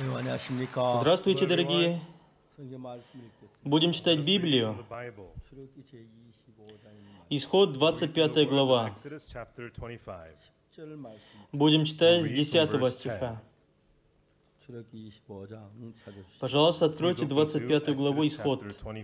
안녕하십니까. Здравствуйте, дорогие! 성경 말씀을 읽겠습니다. Будем читать Библию. 출애굽기 제25장입니다. Исход, 25 глава. 10절 말씀. Будем читать с 10 стиха. 출애굽기 25장 찾아주시죠. Пожалуйста, откройте 25 главу Исход.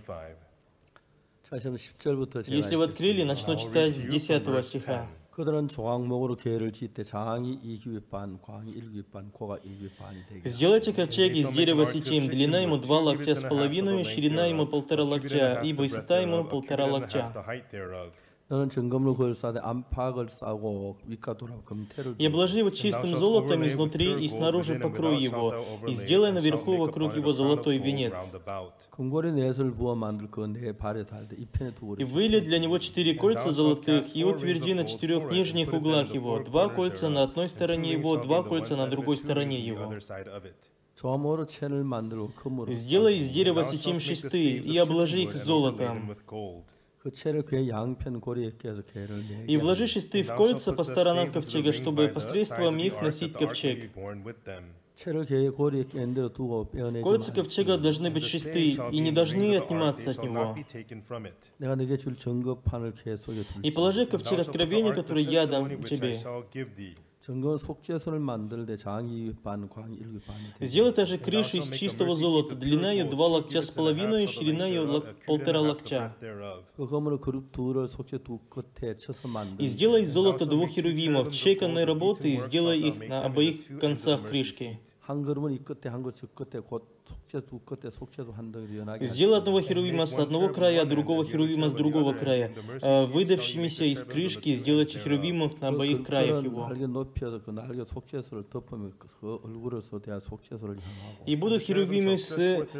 다시 한번 10절부터 제가 Если вы открыли, начну читать с 10 стиха. 그들은 조각목으로 계를 짓되 장이 2규빗 반, 광이 1규빗 반, 고가 1규빗 반이 되게. Сделайте ковчег из дерева ситим, длина ему 2 локтя с половиной, ширина ему 1,5 локтя, и высота ему 1,5 локтя. 너는 증금으로 그걸 싸되 안팎을 싸고 윗과 돌아 금태를 И обложи его чистым золотом изнутри и снаружи покрой его, и сделай наверху вокруг его золотой венец. 금고리 넷을 부어 만들 그 네 발에 달되 이 편에 두 И выли для него 4 кольца золотых, и утверди на 4 нижних углах его, 2 кольца на одной стороне его, 2 кольца на другой стороне его. 조모로 첸을 만들고 금으로 Сделай из дерева сетим шесты, и обложи их золотом. 그 채를 그의 양편 고리에 껴서 개를 И вложи шесты в кольца по сторонам ковчега, чтобы посредством их носить ковчег. 채를 개의 고리에 낀 대로 두고 빼어내지 Кольца ковчега должны быть шесты и не должны отниматься от него. 내가 네게 줄 증거판을 개 속에 И 둘지. положи ковчег откровения, который я дам тебе. 증거 속죄선을 만들되 장이 반, 광이 1규 반이 되게. Сделай также крышу из чистого золота, длина ее 2 локтя с половиной, ширина ее 1,5 локтя. 그 검으로 그룹 둘을 속죄 두 끝에 쳐서 만들. И сделай из золота 2 херувимов, тщеканной работы, и сделай их на обоих концах крышки. 한 그룹은 이 끝에 한 그룹 저 끝에 곧 속죄 두 끝에 속죄소 한 덩이 연하게. Сделай одного херувима с одного края, а другого херувима с другого края, выдавшимися из крышки, сделайте херувимов на обоих краях его. 날개 높여서 그 날개 속죄소를 덮으며 그 얼굴에서 대한 속죄소를 향하고. И будут херувимы с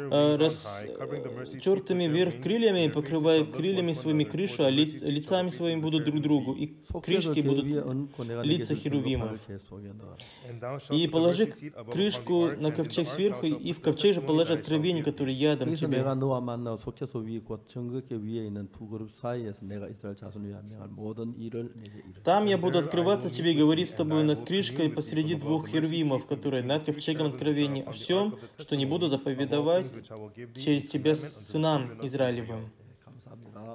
растертыми вверх крыльями, покрывая крыльями своими крышу, а лицами своими будут друг другу, и крышки будут лица херувимов. И положи крышку на ковчег сверху, и в ковчег же положи откровение, которое я дам 그래서 тебе. 내가 너와 만나 속죄소 위 곧 정극계 위에 있는 두 그룹 사이에서 내가 이스라엘 자손을 위하여 명할 모든 일을 내게 이르. Там я буду открываться тебе и говорить с тобой над крышкой посреди 2 херувимов, которые над ковчегом откровения, о всем, что не буду заповедовать через тебя сынам Израилевым. 감사합니다.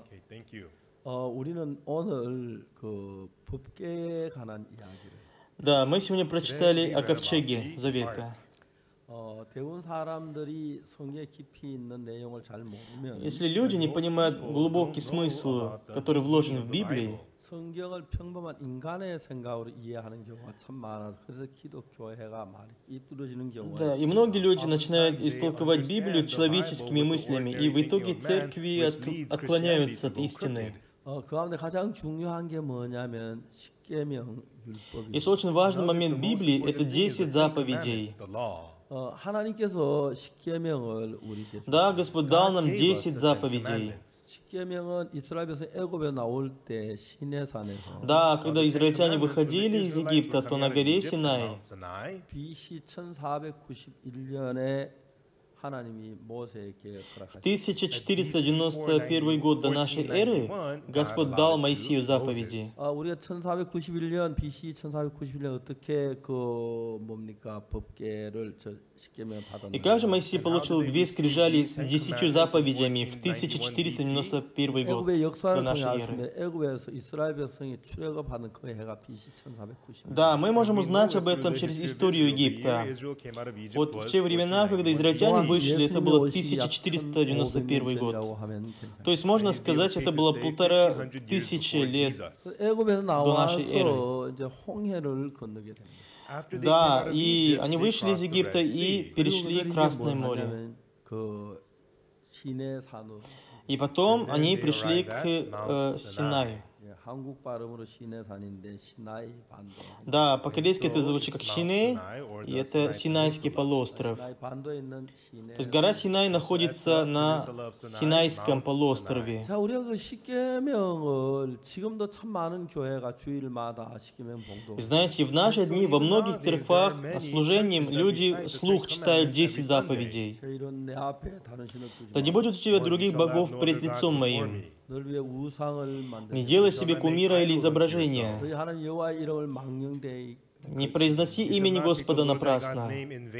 우리는 오늘 그 법계에 관한 이야기를. Да, мы сегодня прочитали о ковчеге Завета. 대부분 사람들이 성경에 깊이 있는 내용을 잘 모르면 Если люди не понимают глубокий смысл, который вложен в Библии, 성경을 평범한 인간의 생각으로 이해하는 경우가 참 많아서 그래서 기독교회가 많이 삐뚤어지는 경우가 да, и многие люди начинают истолковать Библию человеческими мыслями, и в итоге церкви отклоняются от истины. 그 가운데 가장 중요한 게 뭐냐면 십계명 율법이. И очень важный момент Библии – это 10 заповедей. 하나님께서 십계명을 우리에게 Да, Господь дал нам 10 заповедей. 십계명은 이스라엘 백성 애굽에 나올 때 시내산에서 Да, когда израильтяне выходили из Египта, то на горе Синай. BC 1491년에 하나님이 모세에게 В 1491 год до нашей эры Господь дал Моисею заповеди. 우리가 1491년 BC 1491년 어떻게 그 뭡니까 법계를 십계명을 И 받았는가? как же Моисей получил 2 скрижали с 10 заповедями в 1491 год 애굽의 до 역사를 통해 нашей эры? 알수있는데 애굽에서 이스라엘 백성이 출애굽하는 그 해가 BC 1490년. Да, мы можем узнать об этом через историю Египта. Вот в те времена, когда израильтяне вышли, это было 1491 год. То есть можно сказать, это было 1500 лет 애굽에서 до нашей эры. 나와서 이제 홍해를 건너게 됩니다. Да, и они вышли из Египта и перешли Красное море. 그 시내산으로. И потом они пришли к Синаю. 한국 발음으로 시내산인데 시나이 반도. Да, по-корейски это звучит как Синей, и это Синайский полуостров. 시나이 반도에 있는 시내. То есть гора Синай находится на Синайском полуострове. 자, 우리가 그 십계명을 지금도 참 많은 교회가 주일마다 십계명 봉독. Вы знаете, в наши дни во многих церквах на служении люди вслух читают 10 заповедей. 이런 내 앞에 다른 신을 두지 Да не будет у тебя других богов пред лицом моим. 널 위해 우상을 만들어. Не делай себе кумира или изображения. 너희 하나님 여호와의 이름을 망령되이 Не произноси имени Господа напрасно.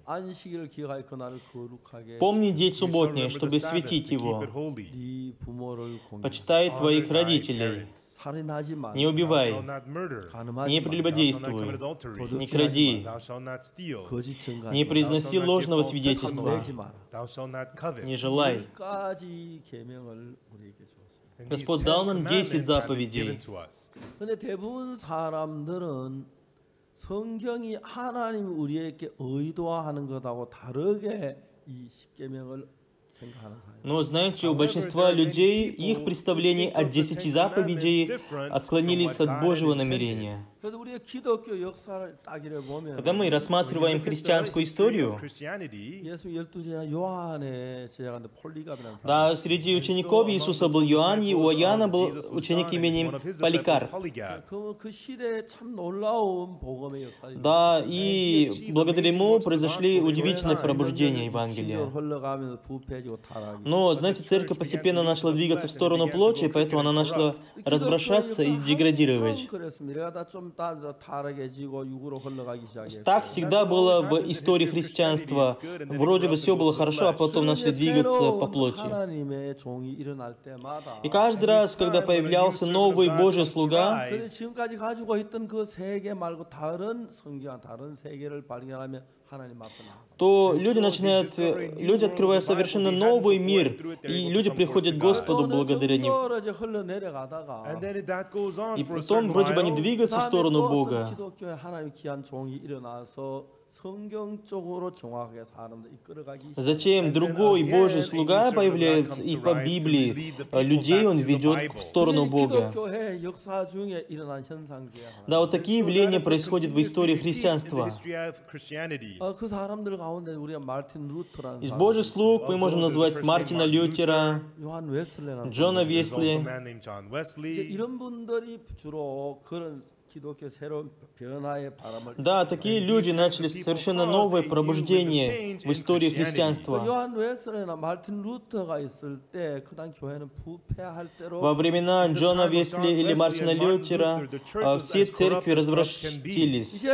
안식일을 기억하여 그날을 거룩하게 Помни день субботний, чтобы светить его. 네 부모를 Почитай твоих родителей. 살인하지 마. Не убивай. Не 가늠하지 마. прелюбодействуй. Не кради. 거짓 증거. Не произноси ложного свидетельства. 내지 마라. Не желай. 까지 계명을 우리에게 줬어요. Господь дал нам 10 заповедей. 근데 대부분 사람들은 성경이 하나님이 우리에게 의도하는 것하고 다르게 이 십계명을 생각하는 사람. Но, знаете, у большинства людей их представления от 10 заповедей отклонились от Божьего намерения. 그래서 우리의 기독교 역사를 따기를 보면 Когда мы рассматриваем христианскую историю, 예수 12제자 요한의 제자가 폴리갑이라는 사람. да, среди учеников Иисуса был Иоанн, и у Иоанна был ученик именем Поликарп. 그 시대에 참 놀라운 복음의 역사입니다. Да, и благодаря ему произошли удивительные пробуждения Евангелия. 흘러가면서 부패지고 타락이. Но, знаете, церковь постепенно начала двигаться в сторону плоти, поэтому она начала развращаться и деградировать. Так всегда было в истории христианства. Вроде бы все было хорошо, а потом начали двигаться по плоти. И каждый раз, когда появлялся новый Божий слуга, то люди открывают совершенно новый мир, и люди приходят к Господу благодаря ним. И потом вроде бы они двигаются в сторону Бога. Затем другой Божий слуга появляется, и по Библии людей он ведет в сторону Бога. Да, вот такие явления происходят в истории христианства. Из Божьих слуг мы можем назвать Мартина Лютера, Джона Весли. Да, такие люди начали совершенно новое пробуждение в истории христианства. Во времена Джона Весли или Мартина Лютера все церкви развращились.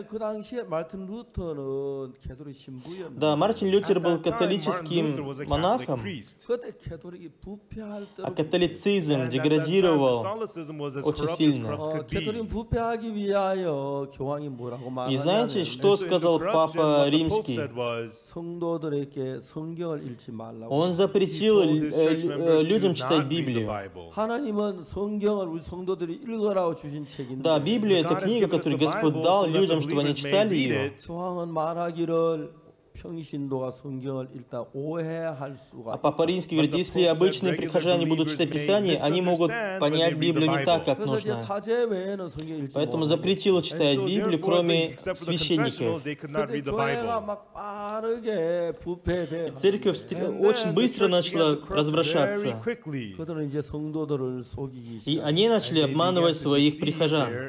Да, Мартин Лютер был католическим монахом, а католицизм деградировал очень сильно. И знаете, что сказал Папа Римский? Он запретил людям читать Библию. Да, Библия — это книга, которую Господь дал людям, чтобы они читали ее. А Папа Римский говорит, если обычные прихожане будут читать Писание, они могут понять Библию не так, как нужно. Поэтому запретил читать Библию, кроме священников. И церковь очень быстро начала развращаться. И они начали обманывать своих прихожан.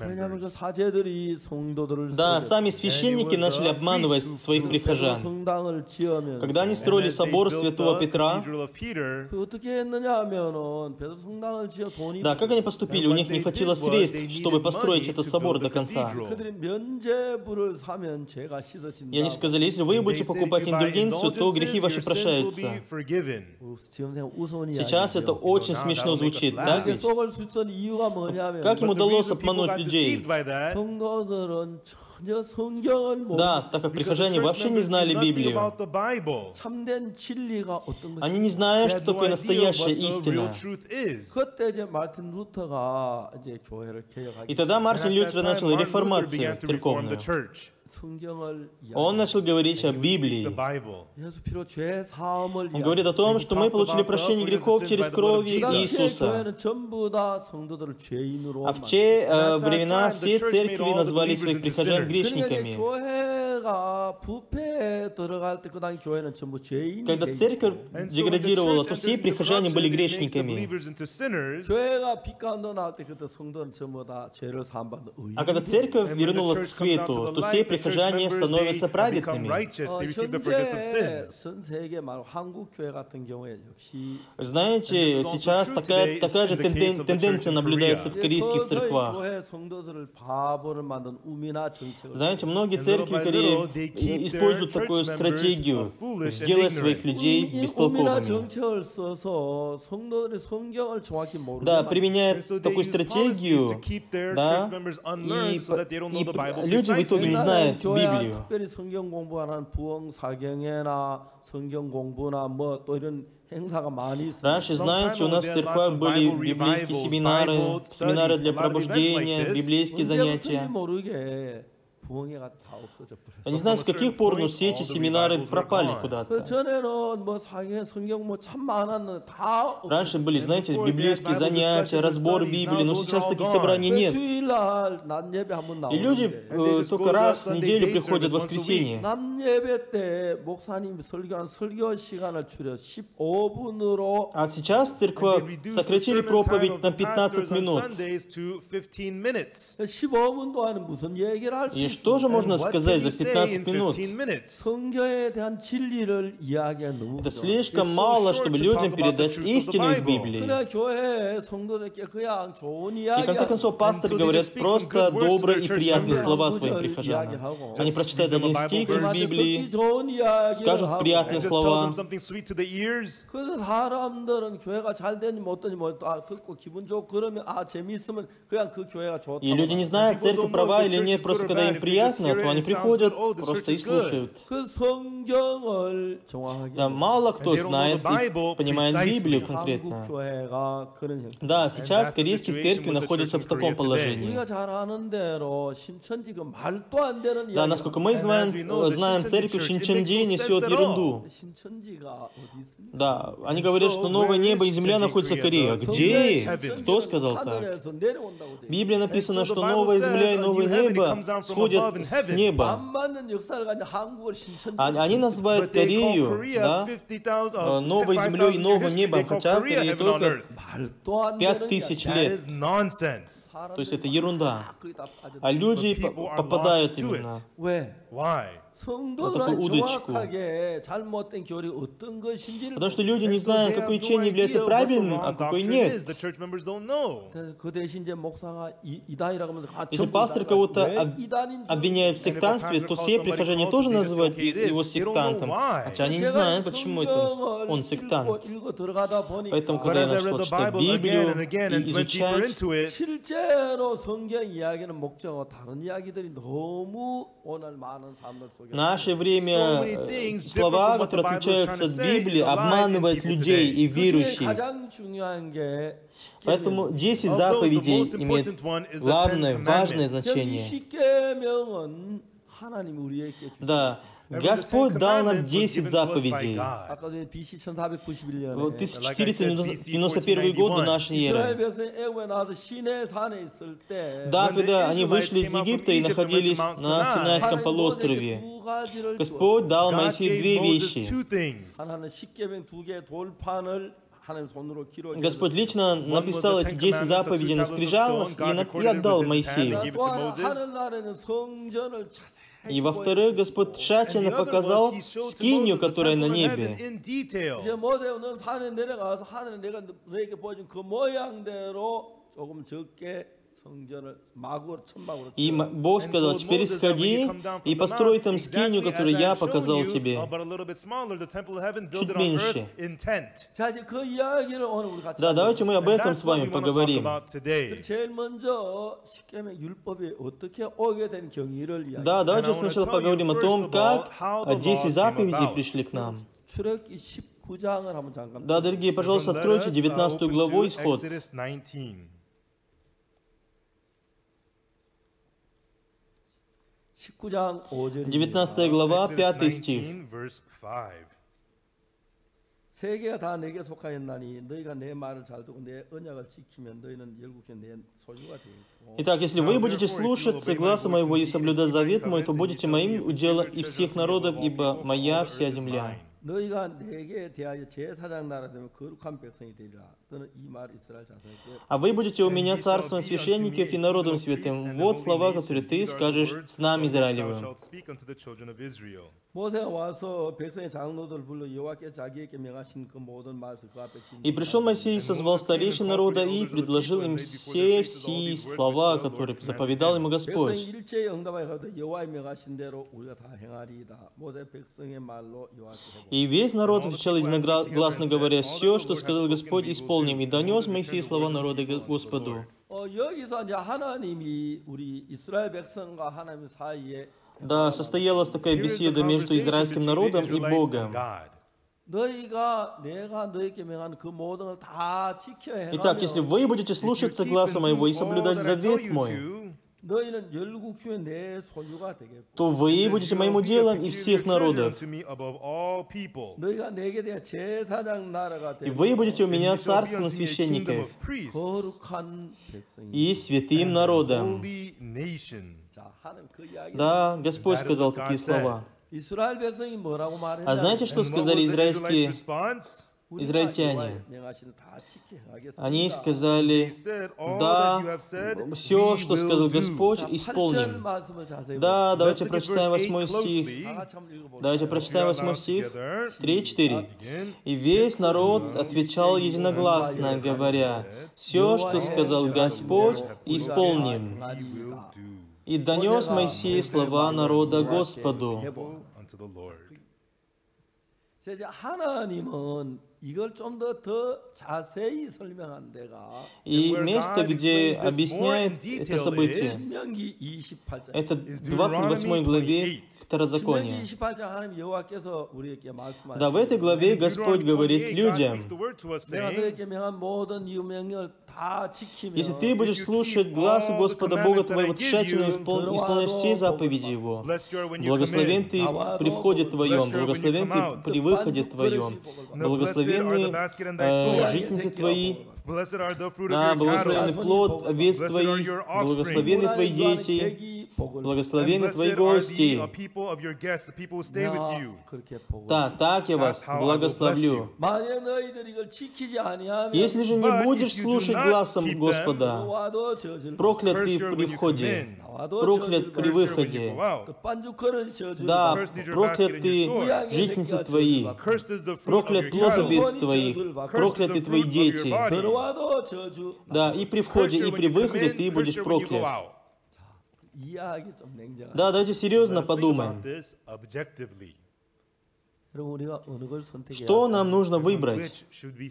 Да, сами священники начали обманывать своих прихожан. Когда они строили собор Святого Петра, да, как они поступили? У них не хватило средств, чтобы построить этот собор до конца. И они сказали, если вы будете покупать индульгенцию, то грехи ваши прощаются. Сейчас это очень смешно звучит, так ведь? Как им удалось обмануть людей? Да, так как прихожане вообще не знали Библию. Они не знают, что такое настоящая истина. И тогда Мартин Лютер начал реформацию церковную. Он начал говорить о Библии. Он говорит о том, что мы получили прощение грехов через кровь Иисуса. А в те времена все церкви назвали своих прихожан грешниками. Когда церковь деградировала, то все прихожане были грешниками. А когда церковь вернулась к свету, то все прихожане становятся праведными. Знаете, сейчас такая же тенденция наблюдается в корейских церквах. Знаете, многие церкви Кореи используют такую стратегию: сделай своих людей бестолковыми. Да, применяют такую стратегию, да, и люди в итоге не знают Библию. Раньше, знаете, у нас в церквах были библейские семинары, семинары для пробуждения, библейские занятия. Я не знаю, с каких пор, но все эти семинары пропали куда-то. Раньше были, знаете, библейские занятия, разбор Библии, но сейчас таких собраний нет. И люди только раз в неделю приходят в воскресенье. А сейчас в церквах сократили проповедь на 15 минут. И что же можно сказать за 15 минут? Это слишком мало, чтобы людям передать истину из Библии. И в конце концов, пастор говорит просто добрые и приятные слова своим прихожанам. Они прочитают один стих из Библии, скажут приятные слова. И люди не знают, церковь права или нет, просто когда им приятно, то они приходят просто и слушают. Да, мало кто знает и понимает Библию конкретно. Да, сейчас корейские церкви находятся в таком положении. Да, насколько мы знаем, церковь Шинчонди несет ерунду. Да, они говорят, что новое небо и земля находятся в Корее. Где? Кто сказал так? В Библии написано, что новая земля и новое небо сходят с неба. Они называют Корею, да, новой землей и новым небом, хотя в Корее только 5000 лет. То есть это ерунда. А люди попадают именно на такую удочку. Потому что люди не знают, какое учение является правильным, а какое нет. Если пастор кого-то обвиняет в сектантстве, то все прихожане тоже называют его сектантом. Хотя они не знают, почему он сектант. Поэтому, когда я начал читать Библию и изучать, в наше время слова, которые отличаются от Библии, обманывают людей и верующих. Поэтому 10 заповедей имеют главное, важное значение. Да. Господь дал нам 10 заповедей. 1491 год до нашей эры. Да, когда они вышли из Египта и находились на Синайском полуострове, Господь дал Моисею 2 вещи. Господь лично написал эти 10 заповедей на скрижалах и отдал Моисею. И во-вторых, Господь тщательно показал скинию, которая на небе. И Бог сказал: теперь сходи и построй там скинию, которую я показал тебе. Чуть меньше. Да, давайте мы об этом с вами поговорим. Да, давайте сначала поговорим о том, как 10 заповедей пришли к нам. Да, дорогие, пожалуйста, откройте 19 главу Исход. 19 глава, 5 стих. Итак, если вы будете слушаться гласа моего и соблюдать завет мой, то будете моим уделом и всех народов, ибо моя вся земля. А вы будете у меня царством священников и народом святым. Вот слова, которые ты скажешь с нами Израилевым. И пришел Моисей и созвал старейшин народа и предложил им все слова, которые заповедал ему Господь. И весь народ отвечал единогласно говоря: «Все, что сказал Господь, исполним». И донес Моисей слова народа Господу. Да, состоялась такая беседа между израильским народом и Богом. Итак, если вы будете слушаться гласа моего и соблюдать завет мой, то вы будете моим уделом и всех народов. И вы будете у меня царством священников и святым народом. Да, Господь сказал такие слова. А знаете, что сказали израильтяне? Они сказали: да, все, что сказал Господь, исполним. Да, давайте прочитаем 8 стих. Давайте прочитаем 8 стих. 3-4. И весь народ отвечал единогласно, говоря: все, что сказал Господь, исполним. И донес Моисей слова народа Господу. И место, где объясняет это событие, это 28 главе Второзакония. Да, в этой главе Господь говорит людям: если ты будешь слушать глаз Господа Бога твоего, тщательно исполняя все заповеди Его, благословен ты при входе твоем, благословен ты при выходе твоем, благословенны житницы твои, да, благословенный плод овец твоих, благословенны твои дети, благословенны твои гости. Да, так я вас благословлю. Если же не будешь слушать гласом Господа, проклят ты при входе, проклят при выходе. Да, проклят ты житницы твои, проклят плод овец твоих, прокляты твои дети. Да, и при входе, и при выходе ты будешь проклят. Да, давайте серьезно подумаем. Что нам нужно выбрать?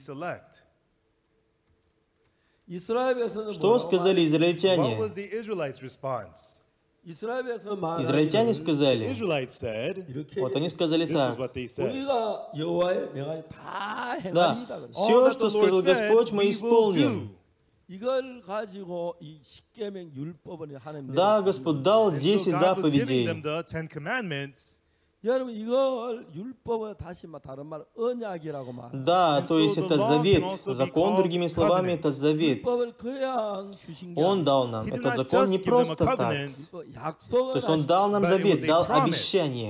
Что сказали израильтяне? Израильтяне сказали, вот они сказали так: да, все, что сказал Господь, мы исполним. Да, Господь дал 10 заповедей. Да, то есть это завет. Закон, другими словами, это завет. Он дал нам этот закон не просто так. То есть Он дал нам завет, дал обещание.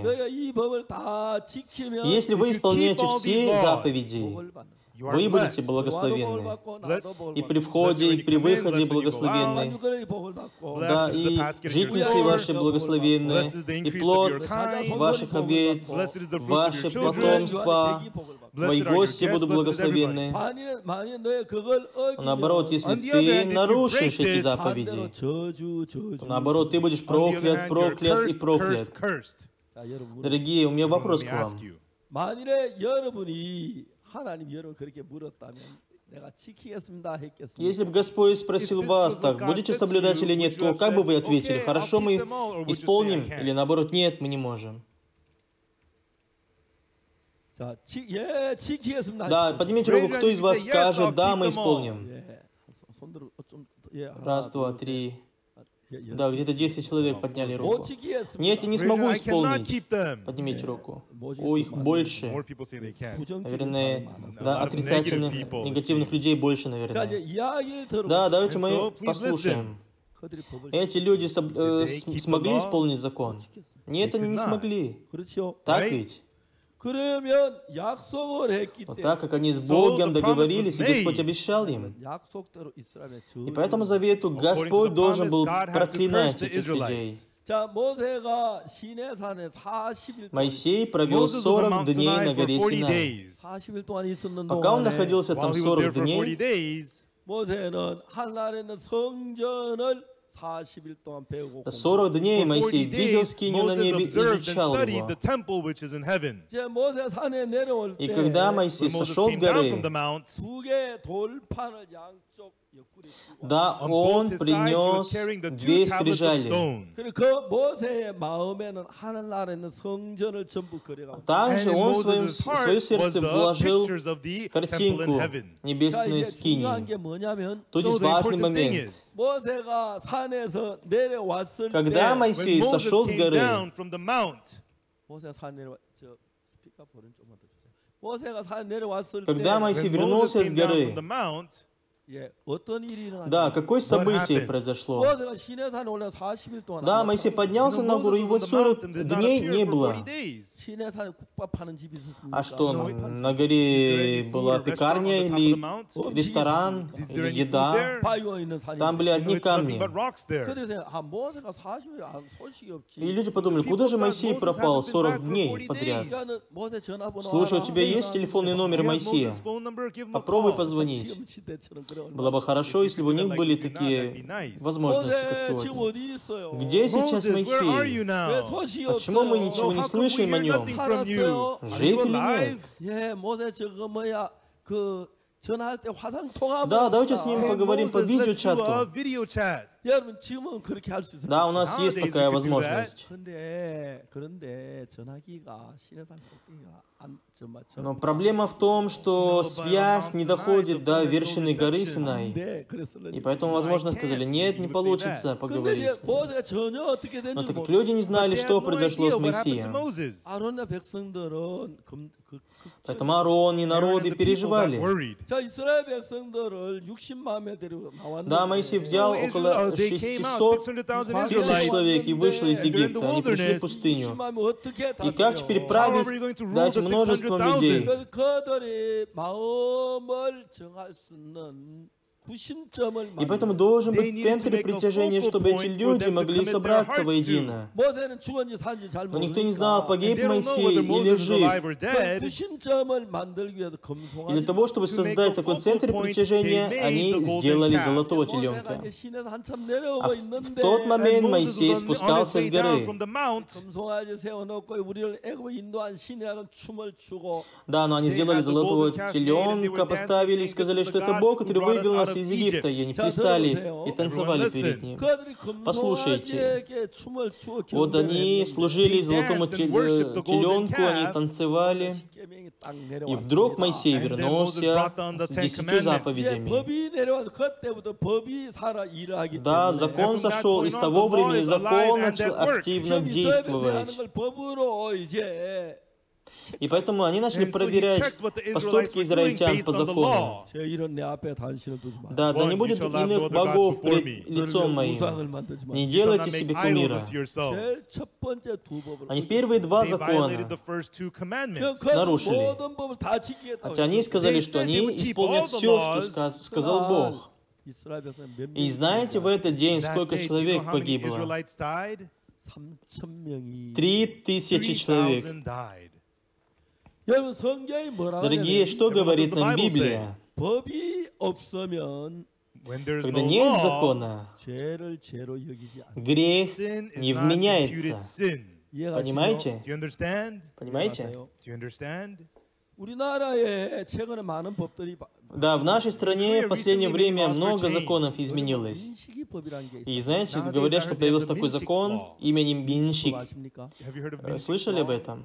Если вы исполняете все заповеди, вы будете благословенны. И при входе, и при выходе благословенны. Да, и житницы ваши благословенны, и плод ваших овец, ваше потомство, твои гости будут благословенны. Наоборот, если ты нарушишь эти заповеди, то наоборот, ты будешь проклят, проклят и проклят. Дорогие, у меня вопрос к вам. Если бы Господь спросил вас так: будете соблюдать или нет, то как бы вы ответили? Хорошо, мы исполним, или наоборот, нет, мы не можем? Да, поднимите руку, кто из вас скажет: да, мы исполним. Раз, два, три. Да, где-то 10 человек подняли руку. Нет, я не смогу исполнить. Поднимите руку. О, их больше. Наверное, да, отрицательных, негативных людей больше, наверное. Да, давайте мы послушаем. Эти люди смогли исполнить закон? Нет, они не смогли. Так ведь? Вот так как они с Богом договорились, и Господь обещал им. И по этому завету Господь должен был проклинать этих людей. Моисей провел 40 дней на горе Синай. Пока он находился там 40 дней, 40 дней Моисей видел скинию на небе и изучал его. И когда Моисей сошел с горы, да, он принес 2 скрижали. Также он в свое сердце вложил картинку небесной скинии. Тут есть важный момент. Когда Моисей сошел с горы, когда Моисей вернулся с горы, да, какое событие произошло? Да, Моисей поднялся на гору, его 40 дней не было. А что, на горе была пекарня или ресторан, или еда? Там были одни камни. И люди подумали, куда же Моисей пропал 40 дней подряд? Слушай, у тебя есть телефонный номер Моисея? Попробуй позвонить. Было бы хорошо, если бы у них были такие возможности, как сегодня. Где сейчас Моисей? Почему мы ничего не слышим о нем? Жив или нет? Да, давайте с ним поговорим по видеочату. Да, у нас есть такая возможность. Но проблема в том, что связь не доходит до вершины горы Синай. И поэтому, возможно, сказали, нет, не получится поговорить с ним. Но так как люди не знали, что произошло с Моисеем, поэтому Аарон и народы переживали. Да, Моисей взял около 600 тысяч человек и вышел из Египта. Они пришли в пустыню. И как теперь править, дать множеством людей? И поэтому должен быть центр притяжения, чтобы эти люди могли собраться воедино. Но никто не знал, погиб Моисей или жив. И для того, чтобы создать такой центр притяжения, они сделали золотого теленка. А в тот момент Моисей спускался с горы. Да, но они сделали золотого теленка, поставили и сказали, что это Бог, который вывел нас из Египта, и они плясали и танцевали перед ним. Послушайте, вот они служили золотому теленку, они танцевали, и вдруг Моисей вернулся с 10 заповедями. Да, закон сошел, и с того времени закон начал активно действовать. И поэтому они начали проверять поступки израильтян по закону. Да, да не будет иных богов пред лицом моим. Не делайте себе кумира. Они первые 2 закона нарушили. Хотя они сказали, что они исполнят все, что сказал Бог. И знаете, в этот день сколько человек погибло? 3000 человек. Дорогие, что говорит нам Библия? Когда нет закона, грех не вменяется. Понимаете? Понимаете? Да, в нашей стране в последнее время много законов изменилось. И знаете, говорят, что появился такой закон именем Минщик. Слышали об этом?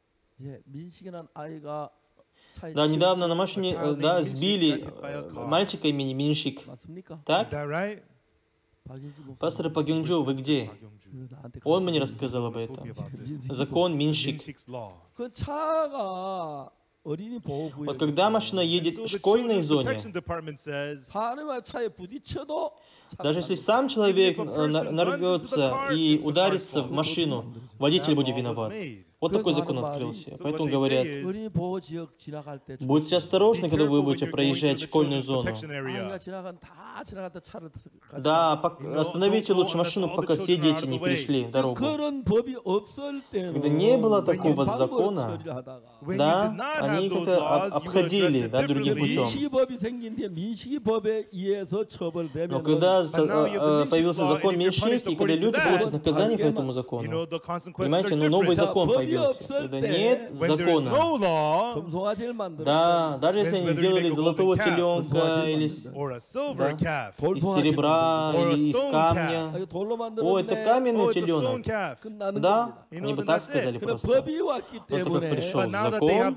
Да, недавно на машине сбили мальчика имени Минщик. Так? Пастор Пагюнджу, вы где? Он мне рассказал об этом. Закон Минщик. Вот когда машина едет в школьной зоне, даже если сам человек нарвется и ударится в машину, водитель будет виноват. Вот такой закон открылся. Поэтому говорят, будьте осторожны, когда вы будете проезжать школьную зону. Да, остановите лучше машину, пока все дети не перешли дорогу. Когда не было такого закона, да, они как-то обходили, да, другим путем. Но когда появился закон меньшинств, когда люди получат наказание по этому закону, понимаете, но новый закон появился. Когда нет закона, да, даже если они сделали золотого теленка или из серебра или из камня, о, это каменный теленок, да, они бы так сказали просто. Но так как пришел закон,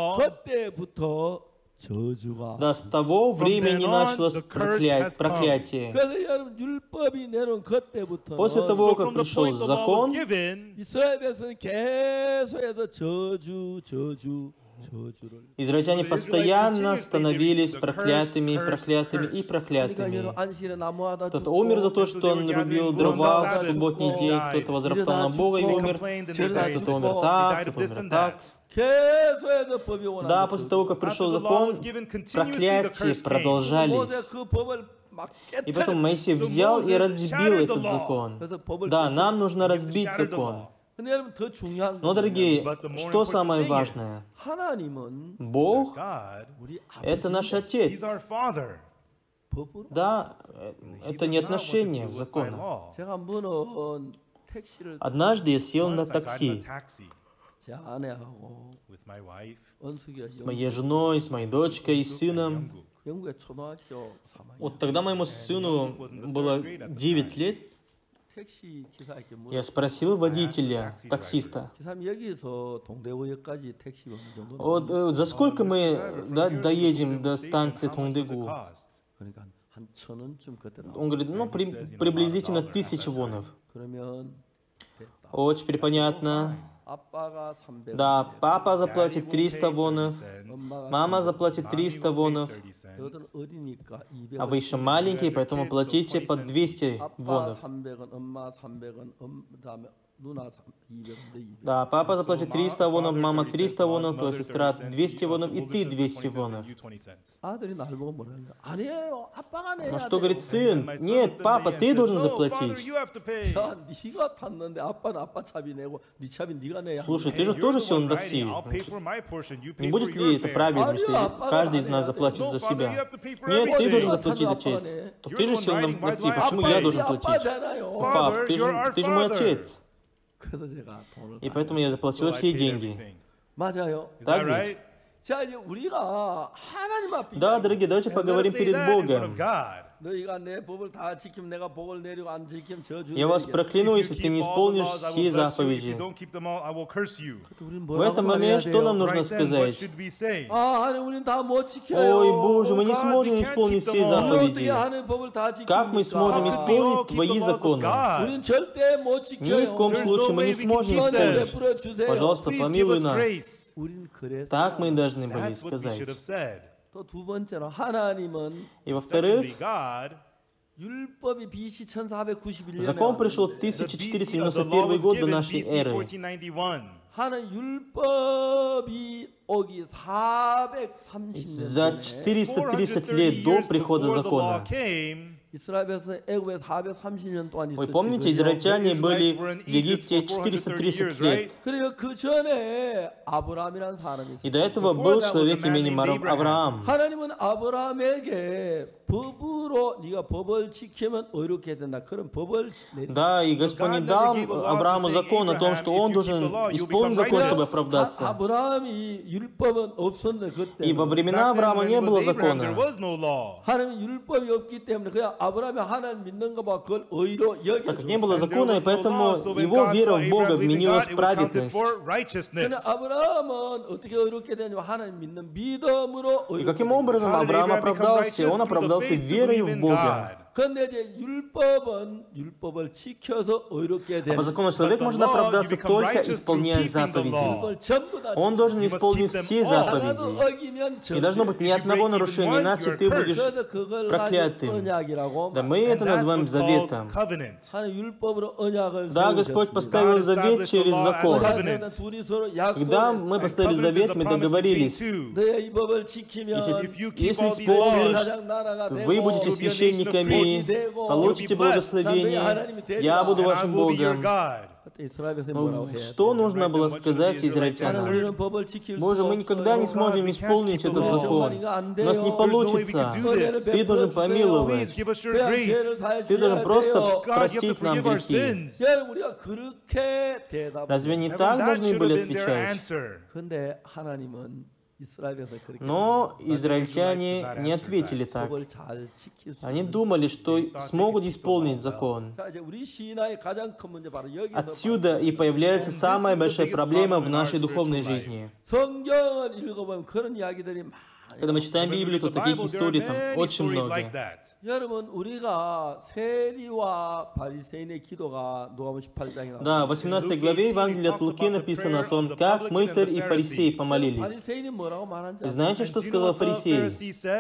да, с того времени началось проклятие. После того, как пришел закон, израильтяне постоянно становились проклятыми, проклятыми и проклятыми. Кто-то умер за то, что он рубил дрова в субботний день, кто-то возроптал на Бога и умер, кто-то умер так, кто-то умер так. Да, после того, как пришел закон, проклятия продолжались. И поэтому Моисей взял и разбил этот закон. Да, нам нужно разбить закон. Но, дорогие, что самое важное? Бог — это наш Отец. Да, это не отношение закона. Однажды я сел на такси с моей женой, с моей дочкой и сыном. Вот тогда моему сыну было 9 лет. Я спросил водителя, таксиста, вот, за сколько мы доедем до станции Тонгдэгу? Он говорит, ну, приблизительно 1000 вонов. Очень припонятно. Да, папа заплатит 300 вонов, мама заплатит 300 вонов, а вы еще маленькие, поэтому платите по 200 вонов. Да, папа заплатит 300 вонов, мама 300 вонов, твоя сестра 200 вонов, и ты 200 вонов. Ну что говорит сын? Нет, папа, ты должен заплатить. Слушай, ты же тоже сел на такси. Не будет ли это правильно, если каждый из нас заплатит за себя? Нет, ты должен заплатить, отец. Так ты же сел на такси, почему я должен платить? Пап, ты же мой отец. И поэтому я заплатил все деньги. Так ведь? Да, дорогие, давайте поговорим перед Богом. Я вас прокляну, если ты не исполнишь все заповеди. В этом момент что нам нужно сказать? Ой, Боже, мы не сможем исполнить все заповеди. Как мы сможем исполнить Твои законы? Ни в коем случае мы не сможем исполнить. Пожалуйста, помилуй нас. Так мы должны были сказать. И во-вторых, закон пришел в 1491 год до нашей эры. За 430 лет до прихода закона. Вы помните, израильтяне были в Египте 430 лет. И до этого был человек именем Авраам. Да, и Господь не дал Аврааму закон о том, что он должен исполнить закон, чтобы оправдаться. И во времена Авраама не было закона. Так как не было закона, и поэтому его вера в Бога вменилась в праведность. И каким образом Авраам оправдался? Он оправдался верой в Бога. А по закону человек может оправдаться только исполняя заповеди. Он должен исполнить все заповеди. Не должно быть ни одного нарушения, иначе ты будешь проклятым. Да мы это называем заветом. Да, Господь поставил завет через закон. Когда мы поставили завет, мы договорились. Если исполнишь, вы будете священниками, получите благословение, я буду вашим Богом. Что нужно было сказать израильтянам? Боже, мы никогда не сможем исполнить этот закон. У нас не получится. Ты должен помиловать. Ты должен просто простить нам грехи. Разве не так должны были отвечать? Но израильтяне не ответили так. Они думали, что смогут исполнить закон. Отсюда и появляется самая большая проблема в нашей духовной жизни. Когда мы читаем Библию, то таких историй там очень много. Да, в 18 главе Евангелия от Луки написано о том, как мытарь и фарисей помолились. Знаете, что сказал фарисей?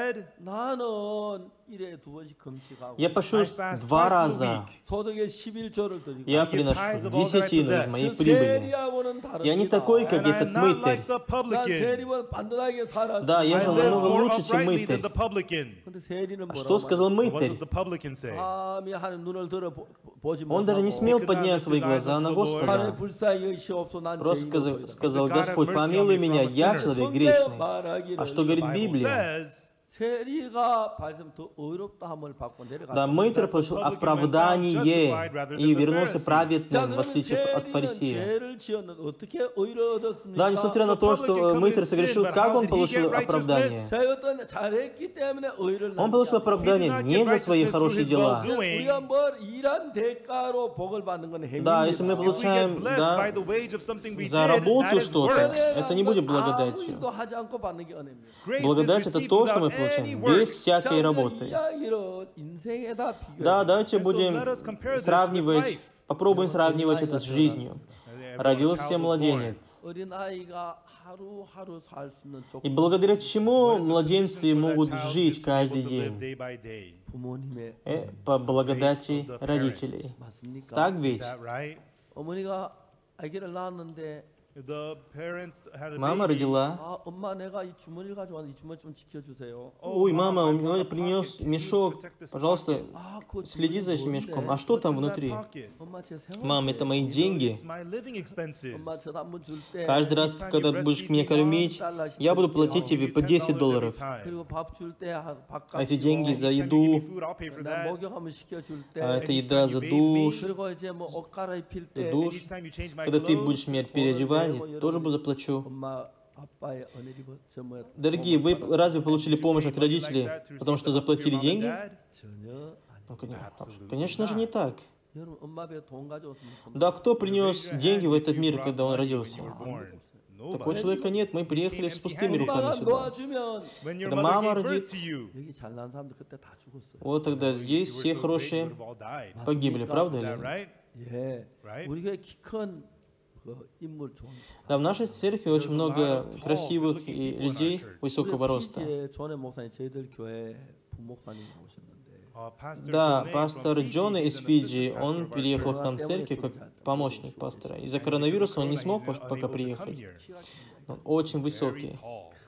Я пощусь 2 раза. Я приношу десятину из моей прибыли. Я не такой, как этот мытарь. Да, я жил намного лучше, чем мытарь. А что сказал мытарь? Он даже не смел поднять свои глаза на Господа. Просто сказал: Господь, помилуй меня, я человек грешный. А что говорит Библия? Да, мытарь получил оправдание и вернулся праведным, в отличие от фарисея. Да, несмотря на то, что мытарь согрешил, как он получил оправдание? Он получил оправдание не за свои хорошие дела. Да, если мы получаем за работу что-то, это не будет благодатью. Благодать — это то, что мы получаем без всякой работы. Да, давайте будем сравнивать, попробуем сравнивать это с жизнью. Родился младенец. И благодаря чему младенцы могут жить каждый день? По благодати родителей. Так ведь? Мама родила. Ой, мама, я принес мешок. Пожалуйста, следи за этим мешком. А что там внутри? Мам, это мои деньги. Каждый раз, когда будешь меня кормить, я буду платить тебе по $10. А эти деньги за еду, а это еда за душ. Когда ты будешь меня переодевать, тоже заплачу. Дорогие, вы разве получили помощь от родителей, потому что заплатили деньги? Конечно же, не так. Да, кто принес деньги в этот мир, когда он родился? Такого человека нет. Мы приехали с пустыми руками сюда. Когда мама родит, вот тогда здесь все хорошие погибли, правда ли? Да, в нашей церкви очень много красивых и людей высокого роста. Да, пастор Джон из Фиджи, он переехал к нам в церковь как помощник пастора. Из-за коронавируса он не смог пока приехать. Он очень высокий.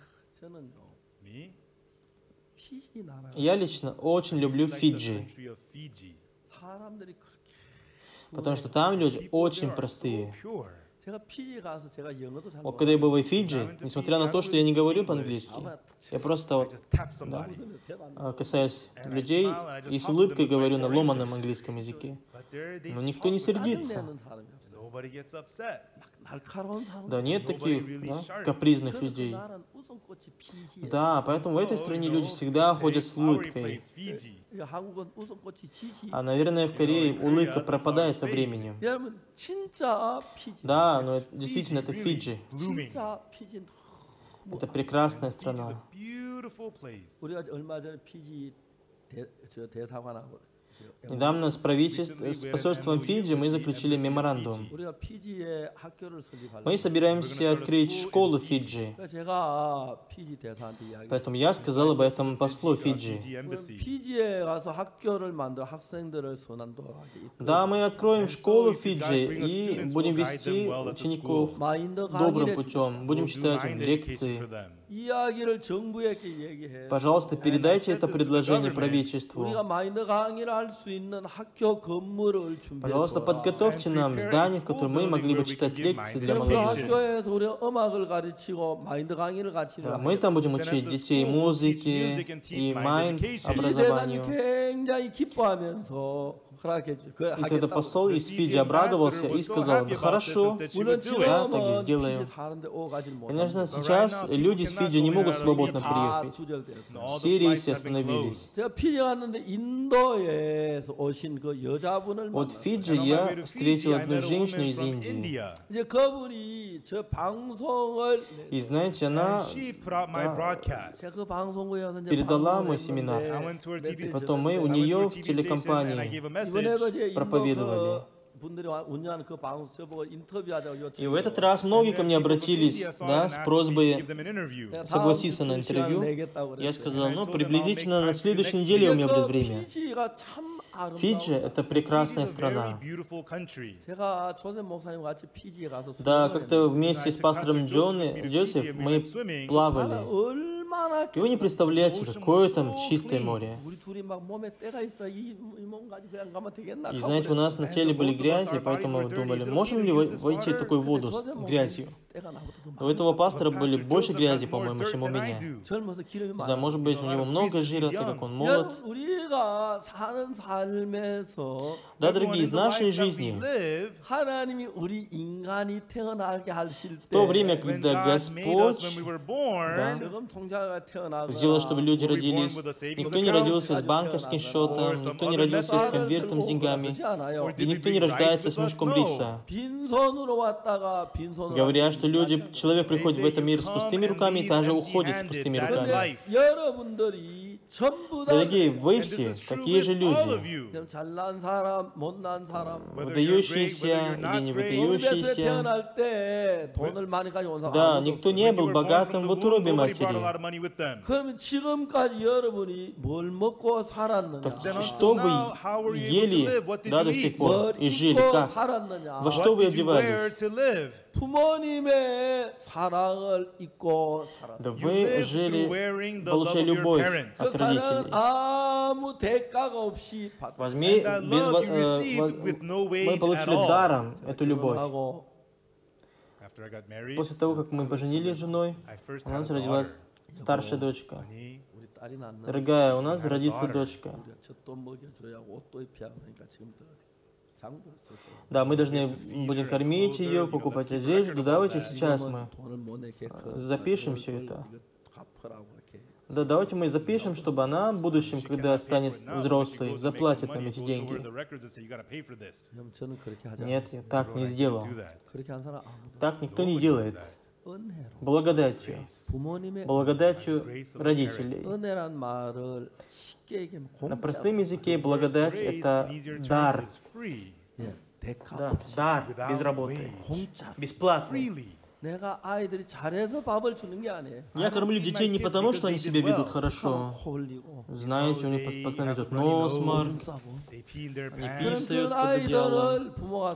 Я лично очень люблю Фиджи, потому что там люди очень простые. Вот когда я был в Фиджи, несмотря на то, что я не говорю по-английски, я просто касаюсь людей и с улыбкой говорю на ломаном английском языке. Но никто не сердится. Да, нет таких капризных людей. Да, поэтому в этой стране люди всегда ходят с улыбкой. А, наверное, в Корее улыбка пропадает со временем. Да, но действительно это Фиджи. Это прекрасная страна. Недавно с посольством Фиджи мы заключили меморандум. Мы собираемся открыть школу в Фиджи. Поэтому я сказал об этом послу Фиджи. Да, мы откроем школу в Фиджи и будем вести учеников добрым путем. Будем читать им лекции. Пожалуйста, передайте это предложение правительству. Пожалуйста, подготовьте нам здание, в котором мы могли бы читать лекции для молодежи. Да, мы там будем учить детей музыке и майнд-образованию. И тогда посол из Фиджи обрадовался и сказал: да хорошо, да, так и сделаем. Конечно, сейчас люди из Фиджи не могут свободно приехать. Все рейсы остановились. От Фиджи я встретил одну женщину из Индии. И знаете, она передала мой семинар. Потом мы у нее в телекомпании проповедовали. И в этот раз многие ко мне обратились, да, с просьбой согласиться на интервью. Я сказал: ну, приблизительно на следующей неделе у меня будет время. Фиджи — это прекрасная страна. Да, как-то вместе с пастором Джозеф мы плавали. И вы не представляете, какое там чистое море. И знаете, у нас на теле были грязи, поэтому мы думали, можем ли войти в такую воду с грязью. У этого пастора были больше грязи, по-моему, чем у меня. Не знаю, может быть, у него много жира, так как он молод. Да, дорогие, из нашей жизни, в то время, когда Господь сделал, чтобы люди родились, никто не родился с банковским счетом, никто не родился с конвертом с деньгами, и никто не рождается с мешком риса. Говоря, что человек приходит в этот мир с пустыми руками и также уходит с пустыми руками. Дорогие, вы все такие же люди. Выдающиеся или не выдающиеся. Да, никто не был богатым в утробе матери. Так что вы ели, да, до сих пор, и жили как? Во что вы одевались? Да вы жили, получая любовь от родителей. Мы получили даром эту любовь. После того, как мы поженились с женой, у нас родилась старшая дочка. Дорогая, у нас родится дочка. Да, мы должны будем кормить ее, покупать одежду. Давайте сейчас мы запишем все это. Да, давайте мы запишем, чтобы она в будущем, когда станет взрослой, заплатит нам эти деньги. Нет, я так не сделал. Так никто не делает. Благодатью. Благодатью родителей. На простом языке благодать — это дар. Да, дар без работы. Бесплатный. Я кормлю детей не потому, что они себя ведут хорошо. Знаете, у них постоянно идет носмор, они писают под одеялом.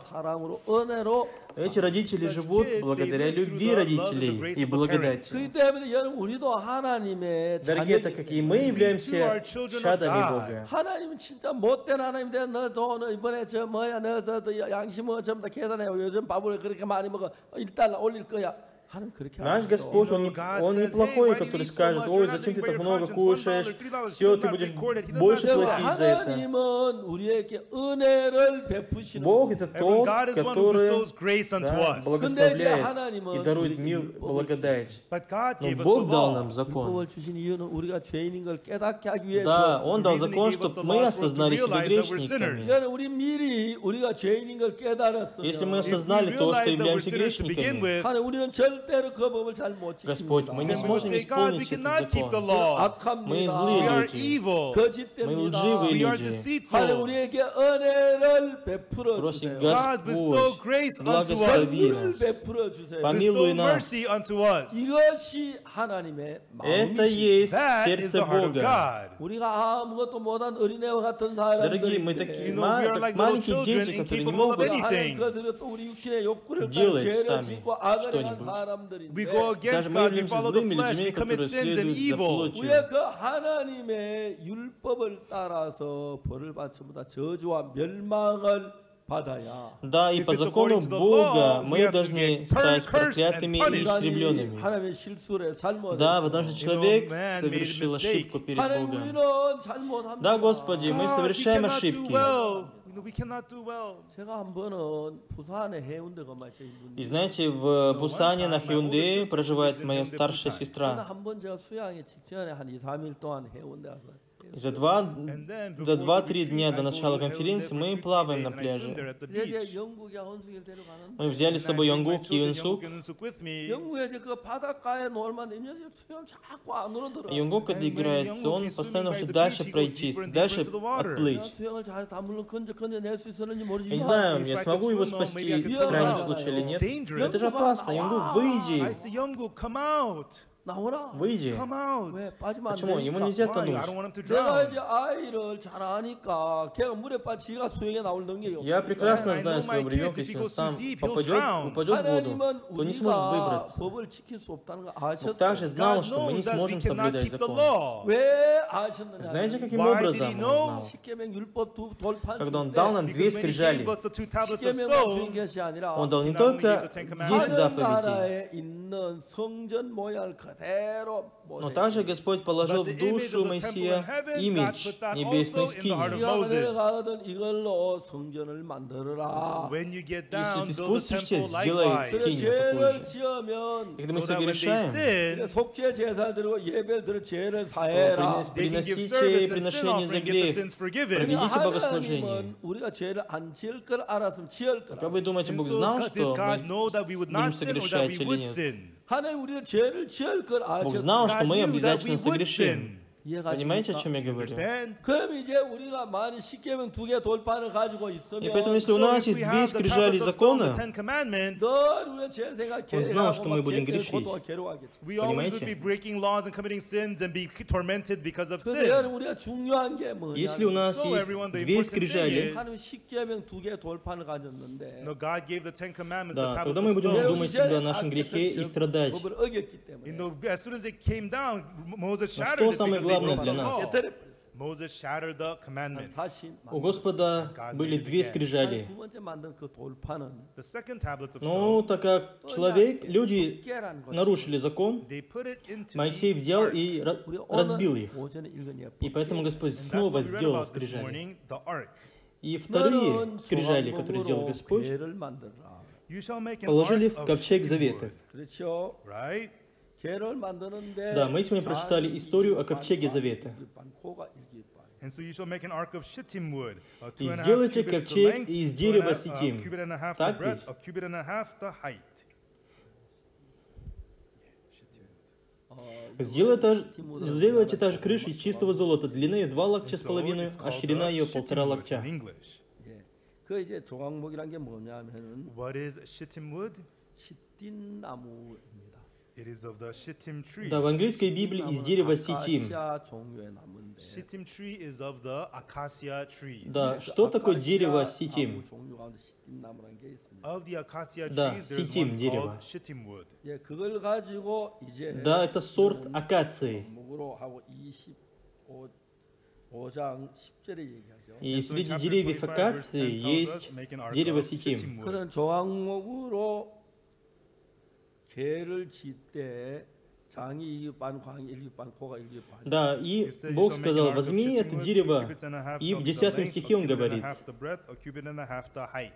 Эти родители живут благодаря любви родителей и благодати. Дорогие, так как и мы являемся чадами Бога. Наш Господь, Он неплохой, который скажет: ой, зачем ты так много кушаешь, все, ты будешь больше платить за это. Бог — это тот, который благословляет и дарует мир, благодать. Но Бог дал нам закон. Да, Он дал закон, чтобы мы осознали себя грешниками. Если мы осознали то, что являемся грешниками, 절대로 그 법을 잘 못 Господь, мы не 지킵니다. сможем say, God, we исполнить этот cannot keep the закон. law. Мы 악합니다. злые We are люди. evil. Мы 거짓됩니다. лживые We are люди. 하나님 deceitful. 우리에게 은혜를 베풀어 Просим 주세요. God, bestow Господь, grace unto благослови us. 은혜를 нас. 베풀어 주세요. Помилуй Bestow нас. mercy unto us. 이것이 하나님의 Это 마음이시. есть That is сердце the heart of Бога. God. 우리가 아무것도 못한 어린애와 같은 Дорогие, мы 사람들인데 такие You know, we are как like little маленькие children, дети, которые не incapable of могут 하나님 anything. 그들은 또 우리 육신의 욕구를 делать 죄를 сами 짓고 악을 행한 что-нибудь. 사람들인데 We go against Даже мы God, we являемся follow the злыми flesh, людьми, we commit которые sins and следуют за evil. плотью. 우리가 그 하나님의 율법을 따라서 벌을 받지보다 저주와 멸망을 받아야 Да, и If по it's закону according to the Бога law, we мы have to должны get стать cursed and проклятыми и punished. 인간이 истребленными. 하나님의 실수를 잘못했어. Да, потому что человек man made a совершил mistake. ошибку перед 하나님 Богом. 우리는 잘못합니다. Да, Господи, мы God, we совершаем cannot do ошибки. well. You know, we cannot do well. 제가 한 번은 부산에 해운대가 맞죠. И знаете, в Пусане на Хюнде проживает моя старшая сестра. 한 번 제가 수양에 직전에 한 2, 3일 동안 해운대 와서 И за 2-3 дня до начала конференции мы плаваем на пляже. 이제 영국에 헌숙이를 데려가는 Мы взяли с собой Йонгук и Юнсук. 영국에 이제 그 바닷가에 놀만 이 녀석 수영 자꾸 안으로 들어. Йонгук, когда играется, он постоянно хочет дальше пройти, дальше отплыть. 수영을 잘다 물론 건져낼 수 있었는지 Я не 모르지만 знаю, я смогу его спасти в крайнем случае или нет. Но это же опасно. Йонгук, I выйди! say, Younguk, come out. 나오라. Выйди! Come out. 왜 빠지면 안 Почему? Ему 되니까. нельзя Why? I тонуть. don't want him to 내가 drown. 이제 아이를 잘 아니까 걔가 물에 빠지 지가 수영에 나올 능력이 없어. Я прекрасно I знаю know своего my ребенка, kids, if если he он goes сам too deep, he'll упадет drown. в воду, 하나님은 то не сможет 우리가 выбраться. 법을 지킬 수 없다는 걸 Бог 아셨어요. также знал, God что мы не knows that we сможем cannot соблюдать keep the закон. law. 왜 아셨느냐? Знаете, каким Why did образом he он know? знал? 십계명 율법 두 돌판 Когда он 줄 дал 때 нам две Because when he скрижали, gave us the two tablets of 십계명만 주인 stone, 것이 아니라 он дал не Not only только gave the Ten 10 Commandments, 하늘 заповедей, 나라에 있는 성전 모양을 그대로 но также Господь положил в душу Моисея имидж небесной скинии. 네가 내려가거든 이걸로 성전을 만들어라. when you get Если down, ты build the спустишься, temple сделай likewise. 그래 скинию такую 죄를 же. 지으면 И когда мы So that when they согрешаем, 그래 sin, 속죄 제사를 드리고 예배를 드려 죄를 то 사해라. they can give приносите service and sin приношение за offering, get the грех. sins forgiven. Проведите богослужение. 하나님은 우리가 죄를 안 지을 걸 알았으면 지을 Как 거라. вы думаете, And Бог so знал, God- что did God мы know that we would будем not sin or that согрешать we или would нет? sin? 하나님 우리가 죄를 지을 걸 Бог 아셨어. знал, что God мы knew that обязательно we would согрешим. sin. Понимаете, о чем я говорю? Understand? 그럼 이제 우리가 만약 십계명 2개 돌판을 가지고 И 있으면 поэтому, если у So нас if есть we две have the скрижали tablets of stone, the закона, Ten Commandments, 늘 우리가 죄를 생각해 Он знал, что мы будем грешить. 괴로워하겠죠. we always Понимаете? would be breaking laws and committing sins and be tormented because of 그래서 sin. 여러분 우리가 중요한 게 뭐냐? если у нас So есть everyone, the две important thing скрижали, is- 하나님 십계명 2개 돌판을 가졌는데 No, God gave the Ten Commandments, да, the тогда tablets мы of будем stone. думать всегда о нашем грехе и страдать. 법을 어겼기 때문에. As soon as it came down, Moses Но shattered что it самое because they главное broke для the нас? law. Moses shattered the commandments. 다시 У Господа были две скрижали. 두 번째 만든 그 돌판은 The second tablets of Ну, stone, так как человек, люди 깨라는 거죠. нарушили закон, they put it into Моисей the взял ark. и 우리 разбил их. 오전에 읽은 예. И поэтому Господь And that's снова what we read сделал about this скрижали. morning, the ark. И вторые 너는 скрижали, которые сделал 조각목으로 Господь, 괴를 만들라. You shall make an положили ark в of ковчег shittim завета. wood. 그렇죠. Right? 괴를 만드는데 Да, мы сегодня прочитали историю о ковчеге завета. 코가 일기반. And so you shall make an ark of shittim wood, И 2.5 сделайте cubits the ковчег length, из дерева 2.5 ситим. cubit and a half the Так breadth, ведь? a cubit and a half the height. Сделайте также крышу из чистого золота, длиной 2 локтя с половиной, а ширина ее 1,5 локтя. In English. 예. 그 이제 조각목이란 게 뭐냐면은 What is shittim wood? 시틴나무입니다. It is of the shittim tree. Да, в английской Библии из дерева ситим. 아카시아 종류의 나무인데. Shittim tree is of the acacia tree. Да, что такое дерево 아카시아 ситим? 나무 종류 가운데 시틴나무라는 게 있습니다. Of the acacia Да, trees, there is ситим one дерево. called shittim wood. 예, 그걸 가지고 이제 Да, это сорт акации. 목으로 하고 25장 10절에 얘기하죠. И And so in среди chapter деревьев 25, verse акации 10 tells us, есть make an ark дерево of ситим. shittim wood. 그런 조각목으로 개를 짓때 장이 1반, 광이 1반, 코가 1반. Да, и Бог сказал, возьми это дерево, и в 10 стихе Он говорит,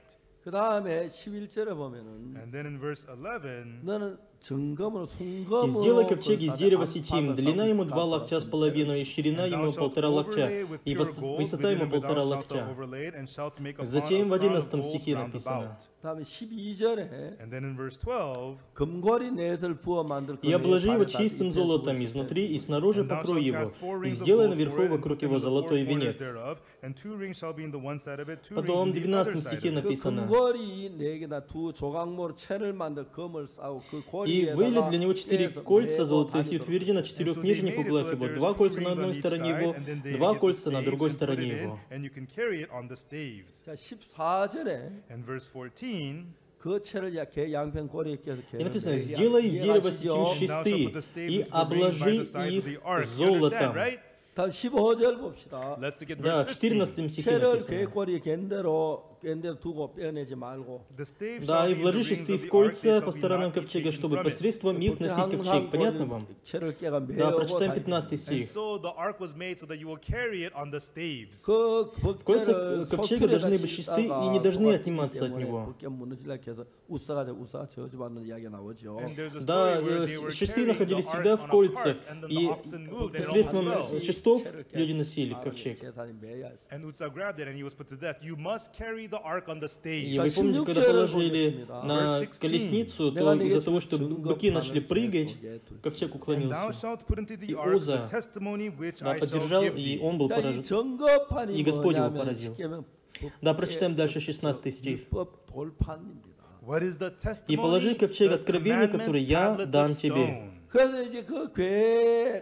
그 다음에 11절에 보면은 And then in verse 11, 너는 증거물로 И 순검으로 сделай ковчег из дерева 안방을 сетим, длина ему 2 삼 локтя с половиной, и ширина and thou ему shalt 1,5 локтя, overlay with и pure gold, высота ему within and 1,5 without shalt thou локтя. overlay it, and shalt make upon Затем в a crown of 11 gold стихе round написано: about. 다음에 12절에 And then in verse 12, 금고리 넷을 부어 만들 «И обложи его чистым золотом изнутри и снаружи and thou покрой shalt его, cast 4 и rings of сделай gold наверху for it, and вокруг put them его in the 4 золотой corners венец». thereof, and 2 rings shall be in the one side of it, 2 Потом в rings in the other 12 side стихе of it. 그 написано: 금고리 네 개나 두 조각모로 채를 만들 금을 싸고 그 «И выли 고리에다가 для него 4 떼서 кольца 메고 золотых, и 다니도록 утверди на 4 нижних углах его, 2 кольца на одной стороне его, 2 кольца на другой стороне его». And you can carry it on the staves. 자 14절에 And verse 14, 그 채를 개 양편 고리에 껴서 И написано: «Сделай из дерева сетим шесты и обложи их золотом». 다음 15절 봅시다. let's get Да, verse в 15. 14 стихе 채를 написано: 궤꼬리 갠대로 두고 빼내지 말고 The staves «Да, shall и be in the вложи rings шесты of в the ark, кольца they по shall be сторонам not ковчега, taken чтобы from it. посредством их носить ковчег». Понятно вам? 채를 깨가 Да, 메고 прочитаем 다니고. 15 And стих. so the ark was made so that you will carry it on the staves. 그 В кольца 법궤를 ковчега должны быть шесты и не должны отниматься от 때문에 него. 법궤 무너지려 해서 우사가 저주받는 이야기가 나오죠. And there's a Да, story where they were шесты carrying the находились ark всегда on в a кольцах, cart, and then и the oxen moved and it посредством almost fell. шестов люди носили ковчег. 계산이 매야 있어. And Uzzah grabbed it and he was put to death. You must carry the ark on the И staves. вы помните, когда положили на колесницу, то из-за того, что быки начали прыгать, ковчег And thou уклонился. shalt put into the И ark Уза, the testimony which Да, I shall поддержал, give и thee. он был 자, 이 поражен. 증거판이 И Господь его 뭐냐면 поразил. 쉽게 하면 Да, прочитаем дальше 16 стих. 율법 돌판입니다. What is the «И положи testimony? ковчег The откровения, который я commandments, дам tablets of тебе». stone. 그래서 이제 그 궤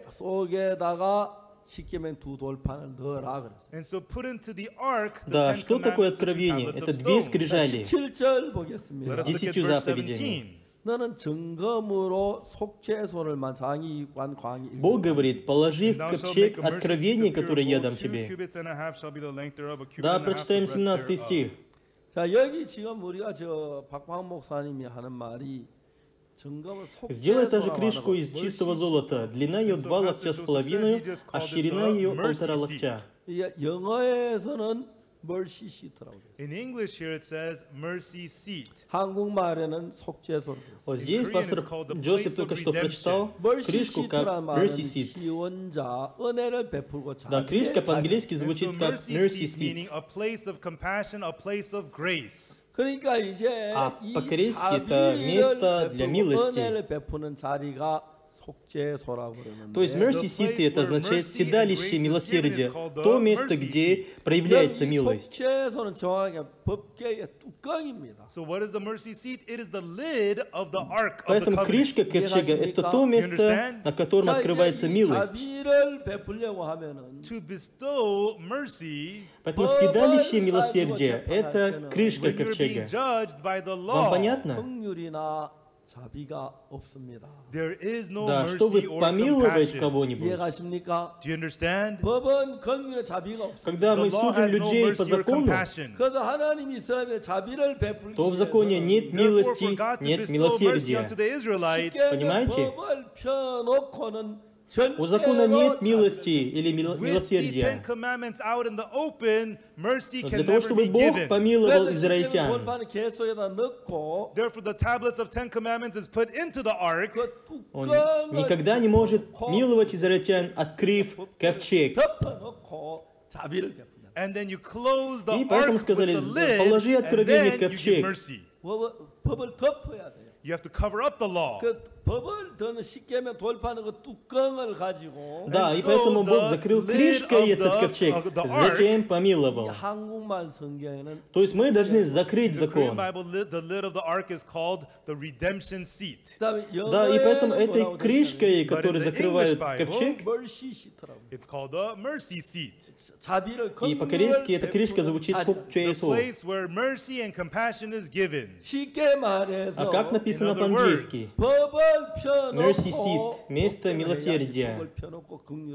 속에다가 쉽게 하면 두 돌판을 넣어라 그랬어요. And so put into the ark the Да, 10 что такое commandments and откровение? tablets Это of две stone. скрижали. 17절 보겠습니다. Let us look at 10 verse заповедями. 17. 너는 증거물로 속죄소를만 장이관 광이 Бог говорит: «Положи в And thou shalt ковчег make a mercy откровения, seat of pure который я gold, дам 2 тебе». cubits and a half shall be the length thereof, a cubit Да, and a half the прочитаем breadth 17 thereof. стих. 자 여기 지금 우리가 박광 목사님이 하는 말이 증거물 «Сделай также 속죄소라고 крышку 하는 из 거. чистого золота, длина ее 2 локтя с половиной, а ширина ее 1,5 локтя». 이게 영어에서는 mercy seat라고 돼요. In English here it says mercy seat. 한국말에는 속죄소로 돼요. Вот здесь пастор Джозеф только что прочитал mercy крышку как seat라는 말은 mercy seat. 지원자 은혜를 베풀고 Да, крышка по-английски And so звучит как mercy mercy seat meaning seat. a place of compassion, a place of grace. 그러니까 이제 아, 이 по-корейски это 자비를 место для 베풀고 милости. 은혜를 베푸는 자리가 속죄소라고 То есть 그러는데 mercy seat это означает седалище милосердия, то место, где проявляется 이 милость. 속죄소는 정확하게 법궤의 뚜껑입니다. So what is the mercy seat? It is the lid of the ark of the Поэтому covenant. крышка ковчега это то место, на котором 자, открывается 이제 이 милость. 자비를 베풀려고 하면은 To bestow mercy Поэтому седалище милосердия это крышка when you're ковчега. being judged by the Вам law. понятно? 긍휼이나 자비가 없습니다. There is no Да, mercy чтобы or помиловать compassion. кого-нибудь. 이해가십니까? Do you understand? 법은 긍휼에 자비가 없습니다. Когда мы The law судим has no людей по mercy or закону, compassion. 그래서 하나님이 이스라엘에 자비를 베풀기 то в законе нет Therefore, for милости, God to нет bestow mercy милосердия. unto the Israelites, Понимаете? 법을 펴놓고는 У закона нет 절대로 милости или with the Ten милосердия. Commandments out in the open, mercy Но can для того, never чтобы be Бог given. помиловал 그래서 израильтян, 돌판을 계속에다 넣고 Therefore, the tablets of Ten Commandments is put into the ark, 그 Он 뚜껑을 никогда не может миловать израильтян, открыв ковчег. 덮어놓고 자비를 베푼다. and then you close the И поэтому ark with сказали: the lid, «Положи and откровение then в you give ковчег». mercy. 법을 덮어야 돼요. You have to cover up the law. 그 법을 더는 쉽게 하면 돌파하는 그 뚜껑을 가지고 Да, And и so поэтому Бог the закрыл lid крышкой of этот the- ковчег, of the ark- затем 이 помиловал. 한국말 성경에는 То есть мы должны закрыть In the Korean закон. Bible, the lid of the ark is called the redemption seat. 그다음에 Да, и поэтому 영어에는 этой 뭐라고 крышкой, которая But in the закрывает English Bible, ковчег, mercy seat라고. It's called the mercy seat. 자비를 и по-корейски эта крышка звучит The 속죄소. place where mercy and compassion is given. 쉽게 말해서 А как написано In other по-английски? 법을 펴놓고 Mercy seat, место милосердия. 법을 펴놓고 긍휼을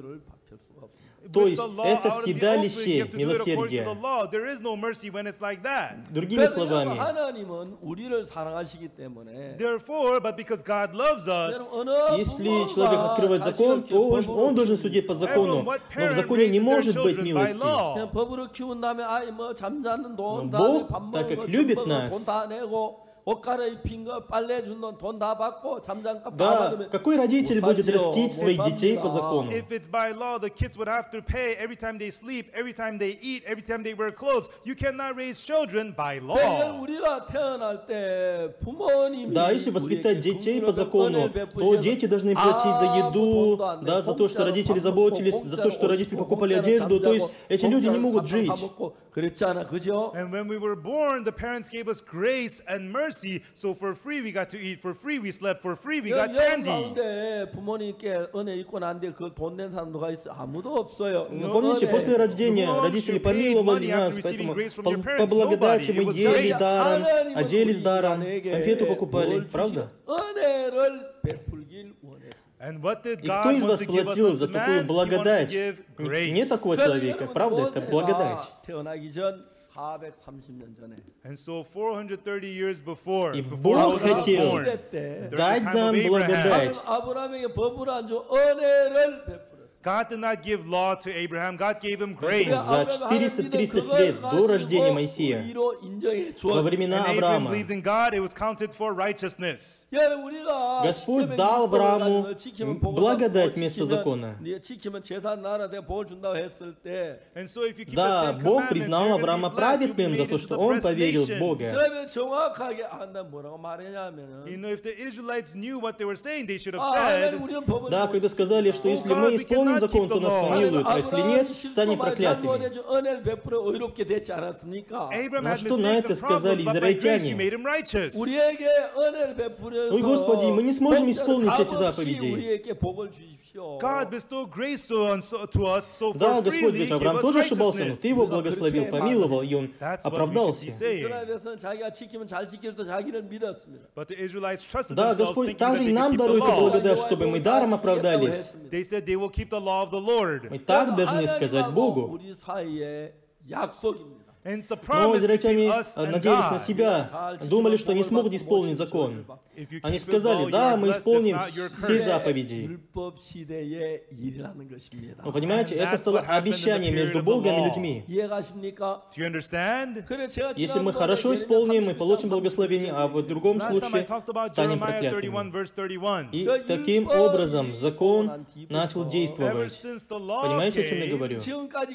될 수가 없습니다. То With есть the law это out in the open, you седалище have to do it according to милосердия. the law. There is no mercy when it's like that. Другими 그래서 словами, 하나님은 우리를 사랑하시기 때문에 Therefore, but because God loves us, если человек открывает закон, то он должен судить по закону. Но в законе не может быть милости. 그냥 법으로 키운 다음에 아이 뭐 잠자는 돈, Но 다음에 Бог, 밥 так 먹는 как 거, любит 돈 нас, 다 내고 옷 갈아입힌 거, 빨래 준 돈 돈 다 받고 잠장값 다 Да, 받으면 какой родитель будет растить своих детей по закону? if it's by law, the kids would have to pay every time they sleep, every time they eat, every time they wear clothes. You cannot raise children by 그러니까 law. 우리가 태어날 때 부모님이 Да, если воспитать 우리에게 детей по 긍휼을 закону, 은혜를 то 베푸셔서 дети должны платить за еду, 아무 돈도 안 да, 내고 за то, что 공짜로 родители 밥 заботились, 먹고, за то, что 공짜로 родители 옷 입고, покупали 공짜로 одежду. То есть 잠자고, эти люди не 공짜로 могут 사탕 жить. 사 먹고 그랬잖아, 그죠? And when we were born, the parents gave us grace and mercy. So for free, we got to eat. For free, we slept. For free, we got 여러분 candy. 가운데 부모님께 은혜 입고 난데 그 돈 낸 사람 누가 있어? 아무도 없어요. Ну, помните, после рождения родители помиловали нас, поэтому по благодати мы ели даром, оделись даром, конфету покупали, правда? 은혜를 베풀길 원했습니다. And what did И кто God из want вас to give us платил as за a такую man? He wanted to благодать? give grace. Нет такого человека, правда? Это благодать. 태어나기 전 430년 전에 And so 430 years before, И before Бог Moses was хотел born, 시대 때 дать нам благодать. 아브라함에게 법을 안 줘 은혜를 베풀었어요. God did not give law to Abraham. God gave him grace. За 430 лет до рождения Моисея, во времена And Abraham Авраама, believed in God. It was counted for righteousness. Господь дал Аврааму благодать вместо закона. 지키면 재산 나라 내가 복을 준다고 했을 때 And so if you keep Да, the Ten Бог Commandments, признал you're going to Авраама be blessed. You'll be праведным за made то, into что the он blessed поверил в nation. Бога. 이스라엘이 정확하게 안다 뭐라고 You 말했냐면은 know, if the Israelites knew what they were saying, they should have 하나님 said, 우리는 법을 Да, когда сказали, что если мы исполним закон, то нас помилуют, а если нет, станем проклятыми. 은혜를 베풀어 의롭게 되지 않았습니까? Abraham На had что на mistakes это and сказали problems, but by grace you израильтяне? made him righteous. 우리에게 은혜를 베풀어서 Ой, Господи, мы не сможем 복자를 исполнить эти 값없이 заповеди. 우리에게 복을 주십시오. God bestowed grace to us, so Да, for Господь, freely ведь give Авраам us тоже ошибался, но righteousness. Ты его благословил, помиловал, и он That's what we should be оправдался. saying. 이스라엘에서는 자기가 지키면 잘 지켜서 자기를 믿었습니다. But the Israelites trusted Да, themselves, Господь thinking that также they и could нам keep the дарует law. благодать, чтобы мы даром оправдались. They said they will keep the law of the Lord. Мы так должны сказать Богу. 우리 사이에 약속입니다. And it's a Но promise between израильтяне us and надеялись на God. себя, думали, что они смогут исполнить закон. If you Они keep His law, сказали, you да, are мы blessed, if исполним not, you're все cursed. заповеди. 율법 시대의 일이라는 것입니다. Вы понимаете, And это that's стало what happened in the обещанием period между of the Богом и law. людьми. 이해가십니까? Do you understand? 그래 제가 Если мы 지난번에 хорошо 예레미야 исполним, мы 31, получим благословение, а в другом Last time I случае talked about станем Jeremiah 31, проклятыми. verse 31. И таким образом закон начал Ever действовать. since the law Понимаете, о чем я came, говорю? 지금까지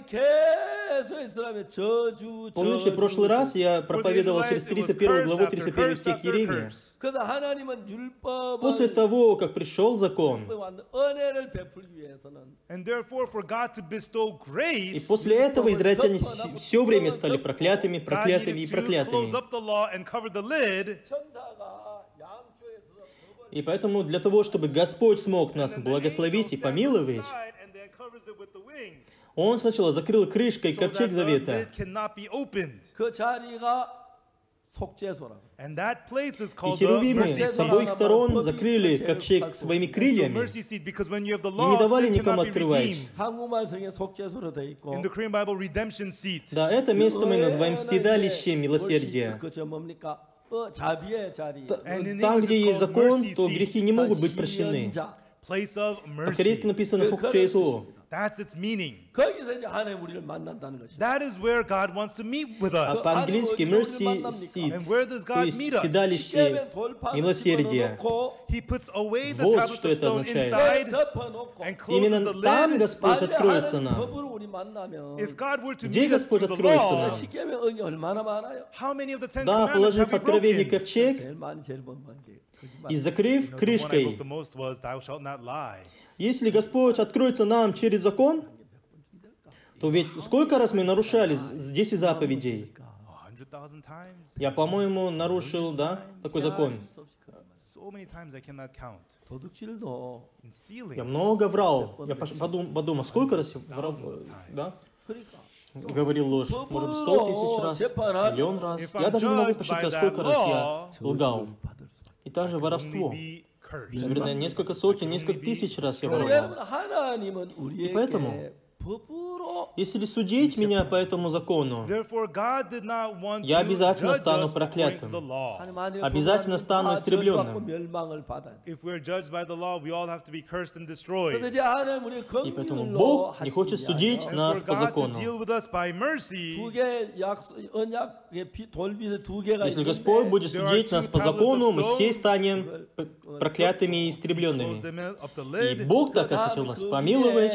계속 이스라엘의 저주. Помните, в прошлый раз я проповедовал через 31 главу, 31 стих Иеремии. 그래서 하나님은 После 율법을 того, как пришел закон, 은혜를 베풀기 위해서는 and therefore for God to bestow и grace, после этого израильтяне все время стали проклятыми, God проклятыми и needed to close проклятыми. up the law and cover the lid. 천사가 양쪽에서 법을 И поэтому для того, чтобы Господь смог нас And then the благословить и angel stands помиловать, inside and then covers it with the wings, Он сначала закрыл крышкой so ковчег that the завета. lid cannot be opened. 그 자리가 속죄소라고. And that place is И called the херувимы mercy с seat. обоих сторон закрыли ковчег своими So крыльями mercy seat, because when you have the и law, не давали sin никому cannot be открывать. redeemed. 한국말 성에 속죄소로 돼 있고. In the Korean Bible, redemption seat. Да, это место мы называем седалище милосердия. 그저 뭡니까? 자비의 자리. And in Там, English где it's есть called закон, mercy то seat. грехи не могут быть прощены. Place of По-корейски mercy. написано «속죄소». That's its meaning. 거기서 이제 하나님 우리를 만난다는 것이죠. That is where God wants to meet with А us. по-английски mercy seat, And where does то God есть meet us? седалище милосердия. He puts away the Вот tablets что of это stone означает. inside 덮어놓고. and closes the Именно там lid. Господь откроется нам. 법으로 우리 만나면 If God were to Где meet us Господь through the откроется law, нам? 십계명 언이 얼마나 많아요? how many of the Ten Да, Commandments положив have we откровение broken? ковчег 제일 많이 제일 번만 게. и закрыв The one I крышкой, broke the most was, thou shalt not lie. если Господь откроется нам через закон, то ведь сколько раз мы нарушали 10 заповедей? 100,000 times? Я, по-моему, нарушил, да, такой закон. So many times I cannot count. 도둑질도 In stealing, Я много врал. Я подумал, сколько раз я врал, да? 그러니까 Говорил ложь. Может, 100 тысяч раз, миллион раз. Я даже не могу посчитать, сколько раз я лгал. И также воровство. be cursed. Наверное, несколько сотен, несколько тысяч раз я 여러분, воровал. 하나님은 поэтому, 우리에게 법으로 Если судить меня по этому закону, Therefore, God did not want я to обязательно judge стану us according to проклятым. the law. Обязательно стану истребленным. If we're judged by the law, we all have to be cursed and destroyed. И поэтому Бог не хочет судить And нас for по God to закону. deal with us by mercy, Если Господь будет судить нас по закону, мы все станем проклятыми и close истребленными. them up the И lid. Бог так как хотел нас помиловать.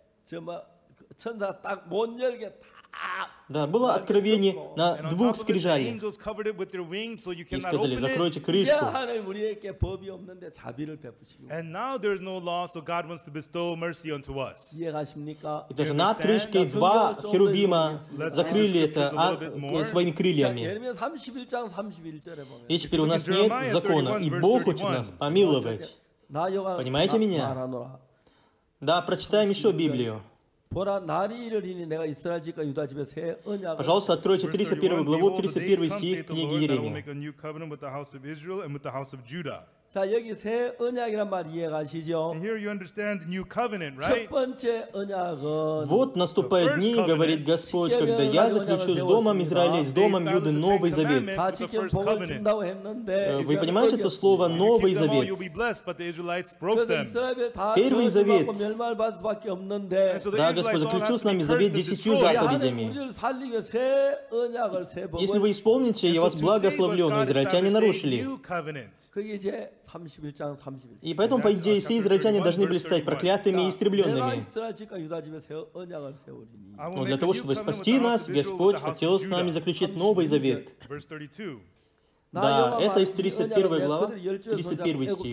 천사 딱 못 열게 다 Да, было откровение на And on двух top of it, the скрижалях. angels covered it with their wings, so you И cannot сказали, open it. закройте 이제 крышку. 하나님 우리에게 법이 없는데 자비를 베푸시고 And now there is no law, so God wants to bestow mercy unto us. 이해가십니까? И даже над крышкой два херувима закрыли это своими 자, крыльями. 예레미야 31장 31절에 보면 И теперь у нас нет закона, и Бог хочет нас помиловать. 나 여호와 Понимаете меня? 말하노라. Да, прочитаем еще Библию. 보라 날이 이르리니 내가 이스라엘 집과 유다 집에 새 언약을 Пожалуйста, откройте Verse 31 31, главу, Behold, the 31 days come, стих saith the книги Lord, that I will Иеремии. make a new covenant with the house of Israel and with the house of Judah. 자 여기 새 언약이란 말 이해가시죠? And here you understand the new covenant, 첫 right? 번째 언약은 Вот наступают дни, говорит Господь, когда я заключу с домом Израиля и с домом Юды Новый Завет. 다 지금 복을 준다고 했는데 Вы понимаете это слово «Новый Keep them all, Завет»? you'll be blessed, but the Israelites broke 그래서 them. 이스라엘 다 Первый завет. 저주받고 멸망받을 수밖에 없는데 And so the Да, Israelites Господь all заключил have с to be нами cursed завет and 10 destroyed. 하나님 заповедями. 우리를 살리기 위해 새 언약을 새 Если 법을 вы исполните, я вас благословлю, но израильтяне нарушили. 그게 이제 31장 31절. И поэтому, по идее, все израильтяне должны были стать проклятыми и 내가 истребленными. 이스라엘 집과 유다 집에 새 언약을 세우리니. Но для того, чтобы спасти нас, Господь хотел с нами заключить Новый Завет. Verse 32. Да, это из 31 глава, 31 стих.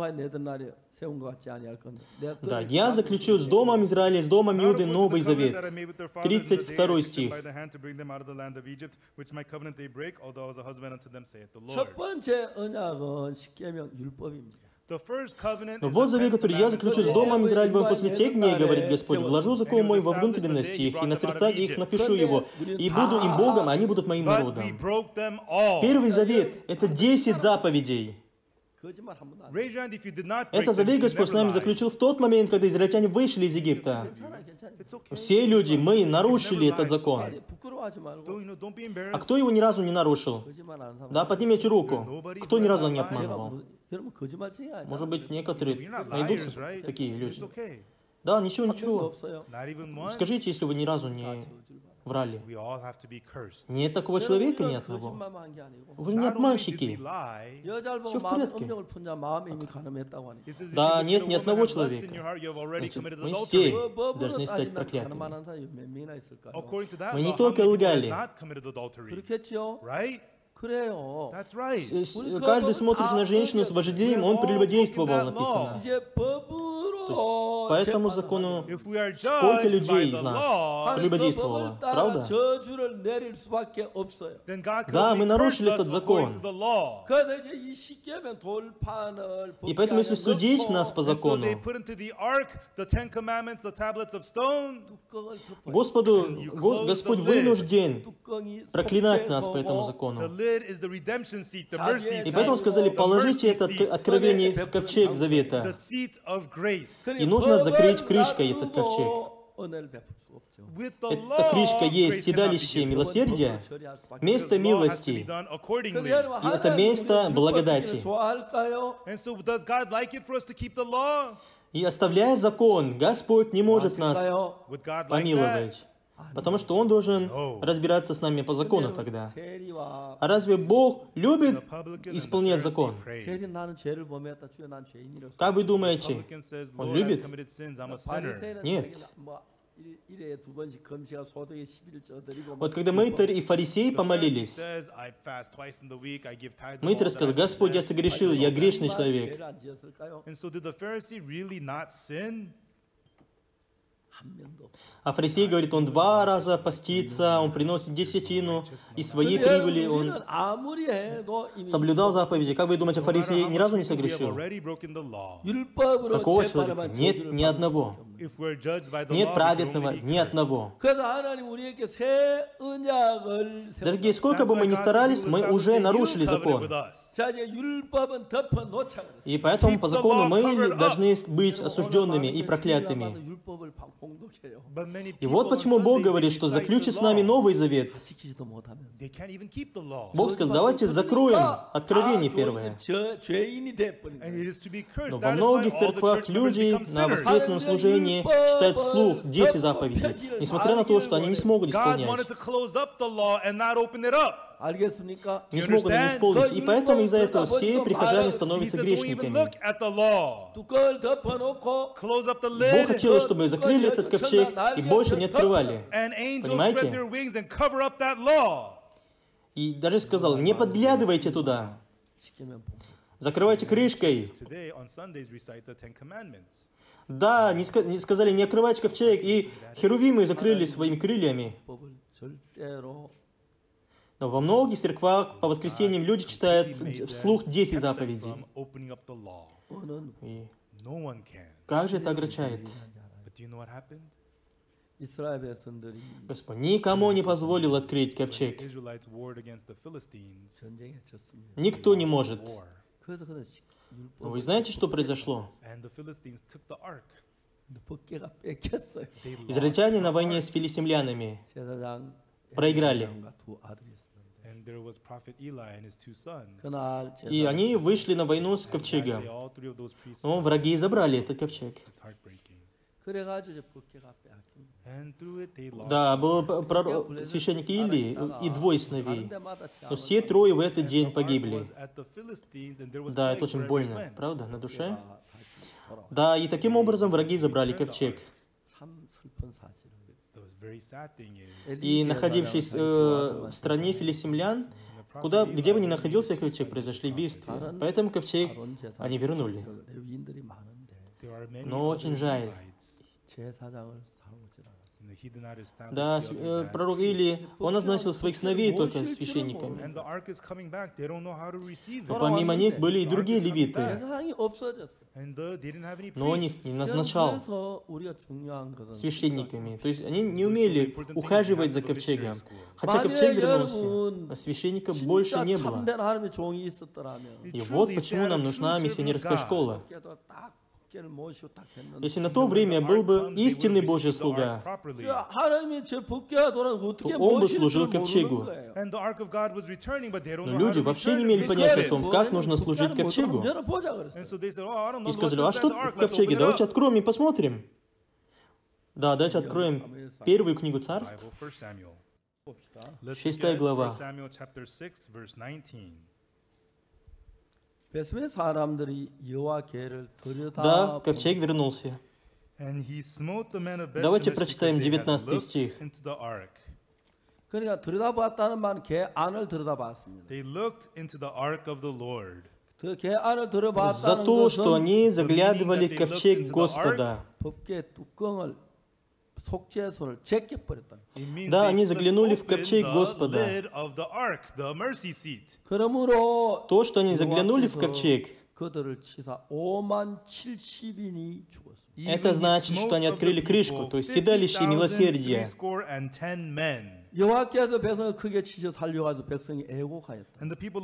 Да, я заключу с домом Израиля, с домом Юды Новый Завет. 32 стих. 첫 번째 언약은 십계명 율법입니다. Но вот завет, который я заключу с домом Израилевым после тех дней, говорит Господь, вложу закон мой во внутренности их, и на сердцах их напишу его, и буду им Богом, а они будут моим народом. Первый завет — это 10 заповедей. 거짓말 한 번도 안 해. Это завет Господь с нами заключил в тот момент, когда израильтяне вышли из Египта. 괜찮아. Все люди, мы нарушили этот закон. 부끄러워하지 말고 А кто его ни разу не нарушил? 거짓말 안 하고. Да, поднимите руку. Кто ни разу не 제가 обманывал? 여러분 거짓말쟁이 아니야. Может быть, некоторые найдутся такие люди. It's okay. Да, ничего, 도 ничего. 없어요. Not even one. Скажите, если вы ни разу не врали. We all have to be cursed. Нет такого человека, ни одного. 거짓말만 한 게 아니고. Вы же не Not only did we обманщики. lie, 여자를 всё 보고 в 마음 порядке. 음력을 푼 자 마음에 이미 가늠했다고 하니. it says if Да, you нет look ни at a одного woman and lust in человека. your heart, you have already Значит, committed мы adultery. все должны стать 따지면 проклятыми. 가늠하는 사람이 몇 명이나 있을까요? According to that Мы не law, how только many people лгали. have not committed adultery? 그렇겠죠? Right? 그래요. That's right. Каждый смотрит на женщину с вожделением, он прелюбодействовал, написано. 이제 법으로 по этому закону If we are сколько judged by людей the из нас law, прелюбодействовало, правда? 저주를 내릴 수밖에 없어요. then God could Да, only мы нарушили curse us этот закон. according to the law. 그래서 이제 이 십계명 돌판을 И поэтому, если судить нас по And so закону, they put into the ark the Ten Commandments, the tablets of stone. 뚜껑을 덮어요. Господу, Господь вынужден 뚜껑이 проклинать нас по этому The закону. lid is the redemption seat, the mercy И seat, поэтому сказали, положите это откровение в ковчег завета. the seat of grace. И нужно закрыть крышкой этот ковчег. 은혜를 베풀 수 없죠. With the Эта law, крышка есть grace cannot be седалище given. милосердия, 처리할 수밖에 место Because law has to be милости. done accordingly. И это место благодати. 좋아할까요? And so does God like it for us to keep the law? И оставляя закон, Господь не может нас Would God like that? помиловать, потому что Он должен разбираться с нами по закону тогда. 세리와 А разве Бог любит The publican and the исполнять Pharisee закон? prayed. 세리 나는 죄를 범했다 주여 난 죄인이로서. Как вы думаете? Publican says, Он Lord, I've любит? committed sins, I'm a sinner. 바리새인은 Нет. 자기는 뭐 일에 두 번씩 금식하고 소득의 11일 쪄드리고 Вот когда Мытарь и фарисей The Pharisee помолились, says, I fast twice in the week, I give tithes of all Мытарь that сказал, I Господь, я possess." согрешил, я грешный человек. 죄를 안 지었을까요? And so did the Pharisee really not sin? А фарисей говорит, он 2 раза постится, он приносит десятину, из своей прибыли он соблюдал заповеди. Как вы думаете, фарисей ни разу не согрешил? Такого человека нет ни одного. Нет праведного ни одного. Дорогие, сколько бы мы ни старались, мы уже нарушили закон. И поэтому по закону мы должны быть осужденными и проклятыми. И вот почему Бог говорит, что заключит с нами Новый Завет. Бог сказал, давайте закроем Откровение первое. Но во многих церквах люди на воскресном служении читают вслух 10 заповедей, несмотря на то, что они не смогут исполнять. Не смогут они исполнить. И поэтому из-за этого все прихожане становятся грешниками. Бог хотел, чтобы закрыли этот ковчег и больше не открывали. Понимаете? И даже сказал, не подглядывайте туда. Закрывайте крышкой. Да, не сказали не открывать ковчег, и херувимы закрыли своими крыльями. Но во многих церквах по воскресеньям люди читают вслух 10 заповедей. И как же это огорчает? Господь никому не позволил открыть ковчег. Никто не может. Но вы знаете, что произошло? Израильтяне на войне с филистимлянами проиграли. И они вышли на войну с ковчегом. Но враги забрали этот ковчег. Да, был священник Илии и 2 сыновей. Но все 3 в этот день погибли. Да, это очень больно, правда, на душе? Да, и таким образом враги забрали ковчег. И находившись в стране филистимлян, где бы ни находился ковчег, произошли убийства. Поэтому ковчег они вернули. Но очень жаль. Да, пророк Илия, он назначил своих сыновей только священниками. Но помимо них были и другие левиты. Но он их не назначал священниками. То есть они не умели ухаживать за ковчегом. Хотя ковчег вернулся, а священника больше не было. И вот почему нам нужна миссионерская школа. Если на то время был бы истинный Божий слуга, то он бы служил ковчегу. Но люди вообще не имели понятия о том, как нужно служить ковчегу. И сказали, а что в ковчеге? Давайте откроем и посмотрим. Да, давайте откроем 1 книгу Царств, 6 глава. Да, ковчег вернулся. Давайте прочитаем 19 стих. 그러니까 들여다봤다는 말은 개 안을 들여다봤습니다. 그 개 안을 За 들여다봤다는 то, что 것은 они заглядывали в ковчег Господа. 법궤 뚜껑을 속죄소를 제껴버렸다. Да, они заглянули в ковчег Господа. 그러므로 То, что они заглянули в ковчег, 그들을 치사 50,070인이 죽었습니다. это значит, что они открыли крышку, то есть седалище милосердия. 여호와께서 백성을 크게 치셔 살려가지고 백성이 애곡하였다.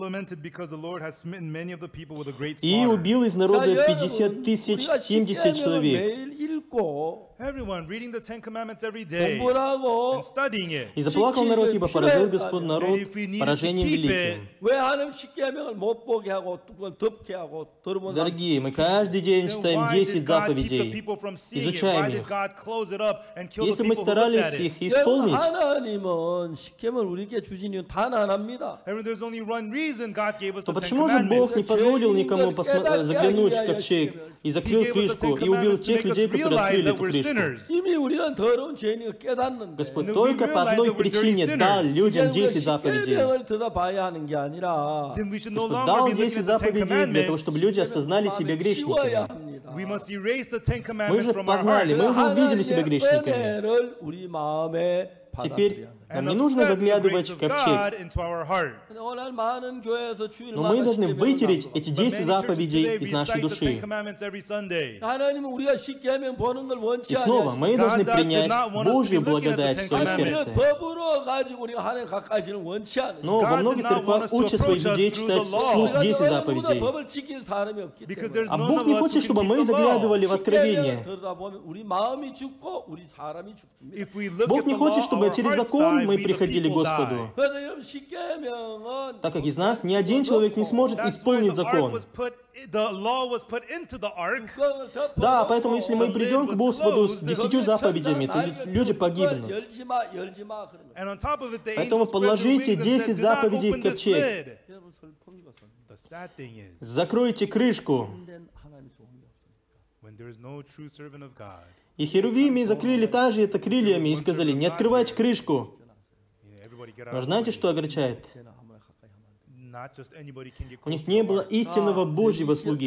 И убил из народа 50 тысяч 70 человек. 매일 읽고 Everyone reading the 10 Commandments every day 공부하고 and studying it. И заплакал народ, ибо поразил Господь народ поражением великим. 왜 하나님 십계명을 못 보게 하고 뚜껑을 덮게 하고 들어본 Дорогие, мы каждый день читаем 10 заповедей, изучаем их. Если мы старались их исполнить, 하나님은 시켐을 우리에게 주신 이유는 단 하나입니다. Everyone, there's only one reason God gave us То the Ten почему же Бог не Commandments. позволил никому заглянуть в ковчег и закрыл крышку и убил тех людей, которые открыли эту крышку? 이미 우리는 더러운 죄인을 깨닫는데 Господь только по одной причине дал людям 10 заповедей. 십계명을 들어봐야 하는 게 아니라 Then we should no Господь longer дал be looking 10 at the Ten заповедей для того, Commandments. чтобы люди осознали себя 치워야 грешниками. 합니다. We must erase the Ten Мы Commandments же from our познали, hearts. мы уже увидели себя 하나님의 грешниками. 은혜를 우리 마음에 Теперь 받아들여야 합니다. нам And не нужно accept the заглядывать grace в of ковчег, God into our heart. 오늘 많은 교회에서 но 주일마다 мы должны 십계명을 вытереть 낭독하고 эти But 10 many churches заповедей today из нашей recite the Ten души. Commandments every Sunday. 하나님은 우리가 십계명 보는 걸 원치 И снова мы 않으시고 должны God did принять not want us to Божью be looking at the благодать в Ten свое 하나님의 сердце. 법으로 가지고 우리가 하나님 가까이지는 원치 않으시고 Но во God многих did not want us церквах to учат своих approach us людей through читать the law. вслух 우리가 10 누구나 заповедей. 법을 지킬 사람이 없기 Because 때문에 there's А none Бог of не us who хочет, can чтобы keep мы the law. заглядывали в 십계명을 Откровение. 들여다보면 우리 마음이 죽고 우리 사람이 죽습니다. If we look Бог at не the хочет, law, чтобы our через hearts закон die, мы we the приходили к people Господу. die. 그래서 여러분 십계명은 Так как из нас ни один человек не сможет That's why исполнить the ark закон. the law was put into the ark. Да, поэтому если мы придем к Господу с 10 заповедями, то люди погибнут. And on top of it, the Поэтому angel spread their положите wings and 10 said, "Do not заповедей open в this ковчег. lid." The sad thing is, Закройте крышку. when there is no true servant of God, И херувими закрыли также это крыльями и сказали, не открывайте крышку. everybody get Но out. знаете, что огорчает? Not just anybody can get У них close to не the было ark. истинного Божьего слуги.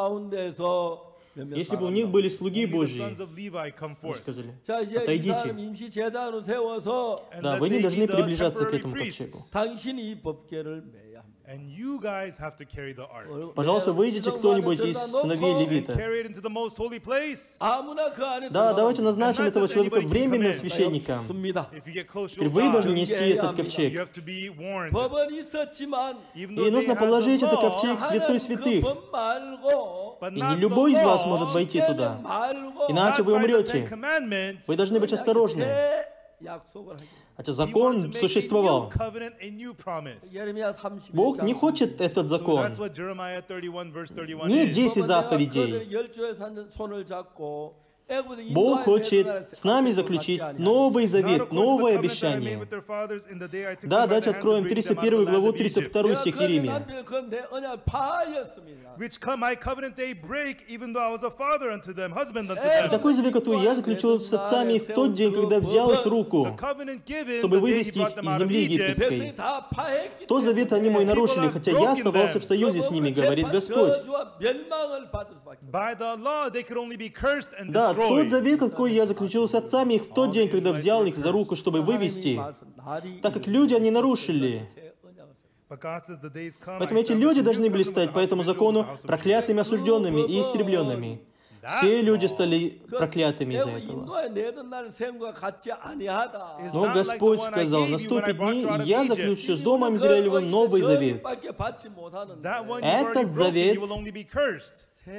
Если Если бы у них были слуги Only the Божьи, sons of Levi come они forth. сказали, 자 이제 이 отойдите. 사람 임시 제자로 세워서 And Да, that вы не they должны be the приближаться к temporary этому ковчегу. priests. 당신이 이 법궤를 매야 합니다. And you guys have to carry the ark. Пожалуйста, выйдите кто-нибудь из сыновей And Левита. carry it into the most holy place. 아무나 그 안에 Да, давайте назначим And not этого just человека anybody can временным come in. священником. 습니다. If you get close, Теперь you'll вы должны die. нести этот You ковчег. have to be warned. 법은 있었지만 Even И though they нужно had положить the этот law, ковчег в святой 하나님 그 святых. 법 말고 but И not не любой the из вас law, может войти 십계명 туда. 말고 Иначе not вы by the Ten умрете. Commandments. Вы должны быть осторожны. 새 약속을 하게. Хотя He wanted to закон make существовал. a new covenant, a new promise. 예레미야 30장. Бог не хочет этот So закон. that's what Jeremiah 31 verse 31 Не is. 10 заповедей. Бог хочет с нами заключить Новый Завет, новое обещание. Да, давайте откроем 31 главу, 32 стих Иеремия. Which come my covenant they break, even though I was a father unto them, husband unto И them. такой завет, который я заключил с отцами их в тот день, когда взял их The руку, covenant given чтобы the day he вывести их brought them из out of земли Egypt. египетской. То завет они мой нарушили, хотя я оставался в союзе с ними, говорит Господь. By the law they could only be cursed and Да, тот destroyed. завет, какой я заключил с отцами их в тот день, когда взял их за руку, чтобы вывести, так как люди они нарушили. But God says the days come, Поэтому I эти establish люди a new должны были covenant with стать the по house этому of Israel, закону with the house of проклятыми, Jacob. осужденными и истребленными. Все люди стали проклятыми из-за этого. Но Господь сказал, наступят дни, и я заключу с Домом Израилевым Новый Завет. That one you've Этот already broken, завет- you will only be cursed.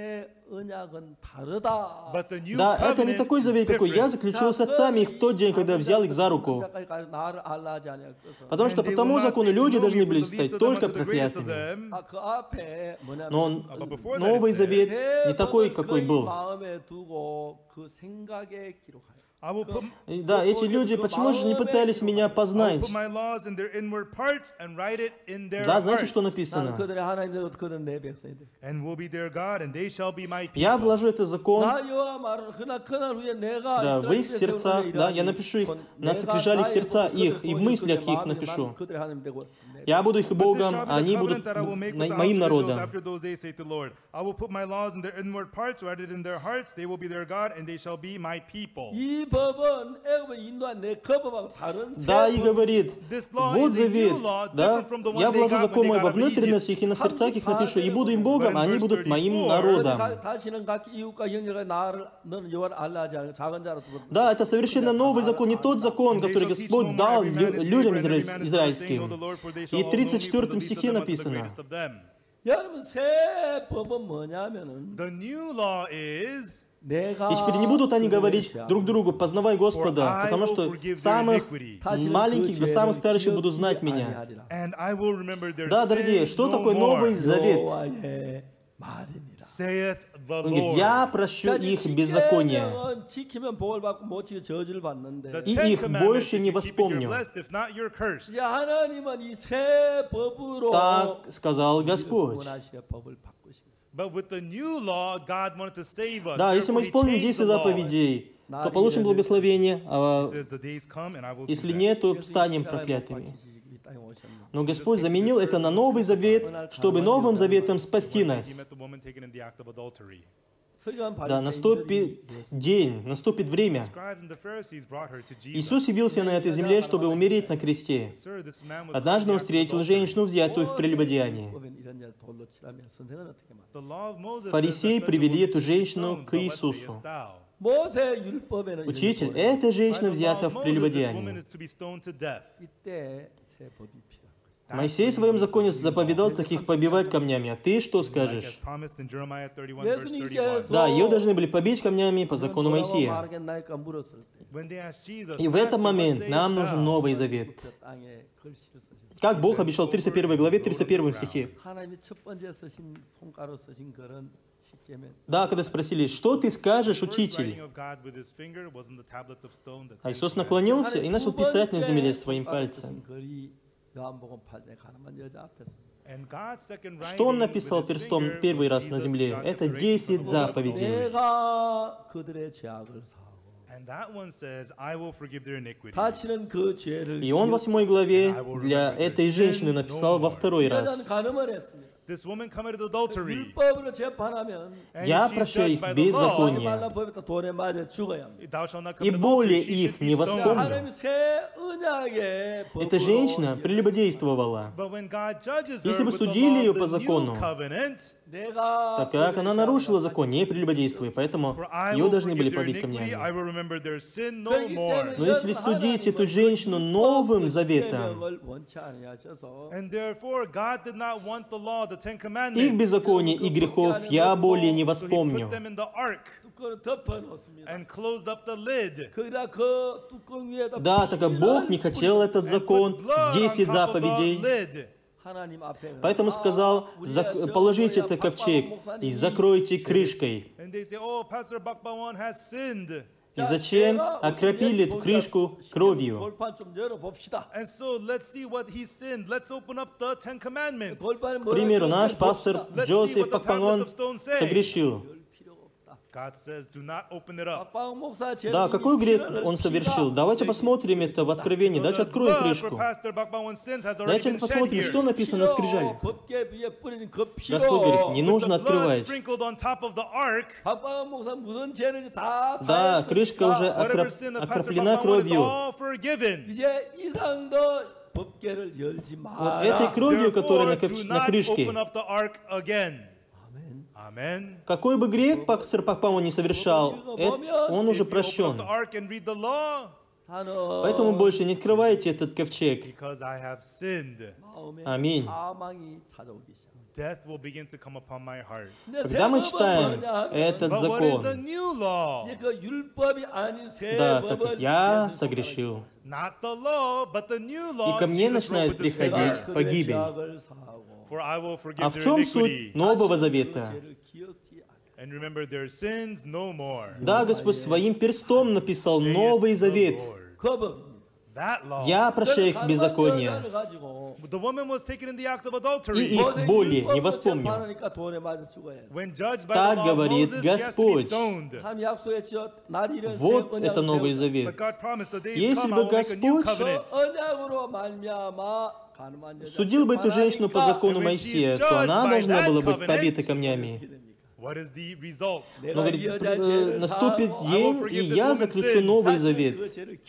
But the new Да, это не covenant такой is завет, какой я different. заключил с отцами их в тот день, когда взял их за руку. Потому что по тому закону люди должны были стать только проклятыми. Но Новый Завет не такой, какой был. I will put И да, эти люди, почему же не пытались меня I will познать? put my laws in their inward parts and write it in their Да, знаете, что hearts. написано? And will be their God, and they shall be my Я people. вложу этот закон, да, в их сердцах, да, я напишу их на скрижалях сердца их, и в мыслях их напишу. Я буду их But this Богом, shall be а the они covenant будут that I will make with the house моим of Israel народом. after those days, saith the Lord. I will put my laws in their inward parts, write it in their hearts. They will be their God, and they shall be my people. 이 법은 애굽에 인도한 내 그 법하고 다른 새 Да, и 법. говорит, This law вот is a завет, new law, да, different from the я one they вложу got when закон they мой got во out of внутренность Egypt. их, и на сердцах их напишу, и буду им Богом, а они будут моим народом. 다시는 각 이웃과 형제가 나를 너는 여호와를 알라 하지 않고 작은 자로 Да, это совершенно новый закон, не тот закон, который Господь дал людям израильским. И в 34 стихе написано, 여러분 새 법은 뭐냐면은 The new law is 내가 и теперь не будут они говорить друг другу, познавай Господа, потому что самых маленьких до самых старших будут знать меня. and I will remember their Да, дорогие, sins что no такое more. Новый Завет? 여호와의 말입니다. saith the Он говорит, Lord. я прощу их беззаконие, 십계명은 지키면 복을 받고 못 지키면 저주를 받는데 The и Ten их Commandments, больше if не you keep it, you're воспомню. blessed. If not, you're cursed. 이제 하나님은 이 새 법으로 Так сказал Господь. 원하시게 법을 바꾸십니다. But with the new law, God wanted to save us. Да, если мы Therefore, He исполним changed 10 the law. заповедей, то получим благословение, He а says, the days come and I will если do that. нет, то 그래서 станем 이 십자가에 못 проклятыми. 박히시기 이 땅에 오셨는데 Но Господь заменил это на Новый Завет, чтобы Новым Заветом спасти He нас. met the woman taken in the act of adultery. 서기관 Да, 바리새인들이 наступит день, наступит время. Scribes and the Pharisees brought her to Jesus. Иисус явился на этой земле, чтобы умереть на кресте. Sir, this man was Однажды Он caught in the act of встретил adultery. женщину, взятую в прелюбодеянии. 법엔 이런 일 돌로 치라면 선생은 어떻게 말해? The law of Moses Фарисеи says that such a привели woman эту should be женщину stoned, к but what Иисусу. sayest thou? 모세 율법에는 이런 Учитель, 돌을 эта By женщина the law взята of в Moses, this woman прелюбодеянии. is to be stoned to death. 이때 새 법이 필요한 거예요. Моисей в своем законе заповедал таких побивать камнями, а ты что Like as скажешь? promised in Jeremiah 31, verse 31. 예수님께서 Да, ее должны были побить камнями по закону 뭐라고 Моисея. 말하겠나이까 물었을 때 When they asked Jesus, И в Master, этот what момент sayest нам thou? нужен Новый Завет. 그 땅에 글씨를 쓰셨어요. Как Бог обещал в 31 главе, 31 стихе. 하나님이 첫 번째 쓰신 손가락 쓰신 글은 십계명. Да, когда спросили, что ты скажешь, The first writing учитель? of God with his finger was in the tablets of stone, the А Ten Иисус Commandments. наклонился и начал 두 писать на 번째 земле своим 손가락 пальцем. 쓰신 글이 요한복음 8장에 가난한 여자 앞에서 And God's second Что Он writing написал with his перстом finger первый was раз на Jesus земле? John Это chapter 8, 10 verse 1. заповедей. 내가 그들의 죄악을 사하고 And that one says, I will forgive their iniquity. 다시는 그 죄를 И Он в 8 главе для этой женщины написал во второй 여자는 раз. 간음을 했습니다. This woman committed adultery. 율법으로 재판하면 And Я she's прощаю judged их by the law. беззаконие. 말라 법에다 돌에 맞아 죽어야 합니다. Thou shalt not И commit более adultery. She их should be не stoned. воспомню. 하나님이 새 언약의 Эта 법으로 женщина прелюбодействовала. But when God judges her Если бы with the судили law ее of по the new закону, covenant, 내가 так как она нарушила закон, не прелюбодействуя, поэтому for I ее will должны были forgive their побить iniquity, I камнями. will remember their sin no 그렇기 more. 때문에 Но если судить эту женщину Новым Заветом, 십계명을 원치 아니하셔서 And therefore, God did not want the law, the Ten Commandments. их беззаконий и грехов я более не So he воспомню. put them in the ark 뚜껑을 덮어 놓습니다. and closed up the lid. 거기다 그 뚜껑 위에다 Да, так как Бог не хотел этот And закон, put blood on 10 top of the заповедей, lid. 하나님 앞에 поэтому сказал, положите это ковчег и закройте крышкой. And they say, oh, Pastor Bakbawan has sinned. И зачем окропили эту крышку кровью? 돌판 좀 열어봅시다. And so let's see what he sinned. Let's open up the Ten Commandments. 돌판에 К примеру, наш пастор Let's see Джозеф what the Пакпангон tablets of stone say. согрешил. God says, do not open it up. Да, какой грех он совершил? Давайте посмотрим это в Откровении. Давайте откроем Blood for крышку. Pastor Bakbawan's sins has already Давайте been shed посмотрим, here. что написано на скрижалях. Господь Господь говорит, не With нужно the blood открывать. sprinkled on top of the ark, 박방원 목사 무슨 죄를 다 Да, крышка уже whatever sin of Pastor окроплена Bakbawan is кровью. all forgiven. 이제 이상도 법궤를 열지 Вот 마라. этой кровью, которая Therefore, do на not крышке. open up the ark again. 아멘. Amen. Какой бы грех пастор Пакпангон не совершал, он уже If you open up прощен. the ark and read the law, 하는 Поэтому больше не открывайте этот ковчег. because I have sinned, 마음에 아멘. 사망이 찾아오기 시작. death will begin to come upon my heart. Когда мы читаем этот But what is the закон, new law? 이제 그 율법이 아닌 새 да, так 법을 как я 예수 согрешил, Not the law, but the new law. и ко мне Jesus wrote начинает with his приходить finger. погибель. 죄악을 사하고 For I will forgive А в their чем iniquity суть Нового Завета? 죄를 기억지 않아. and remember their sins no more. Да, Господь своим перстом написал Saith Новый the Завет. Lord. 그 법입니다. That law. Я прощаю их беззакония, The woman was taken in the act of и adultery. их более не воспомню. 재판하니까 돌에 맞아 죽어야 돼. When judged by Так the law of говорит Moses, she has to be Господь. stoned. 하나님 약속했죠. 날 이런 Вот 새 это 언약을 Новый 세우겠다. Завет. But God promised the days Если come, бы I will make a new Господь covenant. 그 언약으로 말미암아 가늠한 여자 Судил бы эту женщину по закону Моисея, то она должна была быть побита камнями. What is the result? Но говорит, наступит день, и я заключу Новый Завет.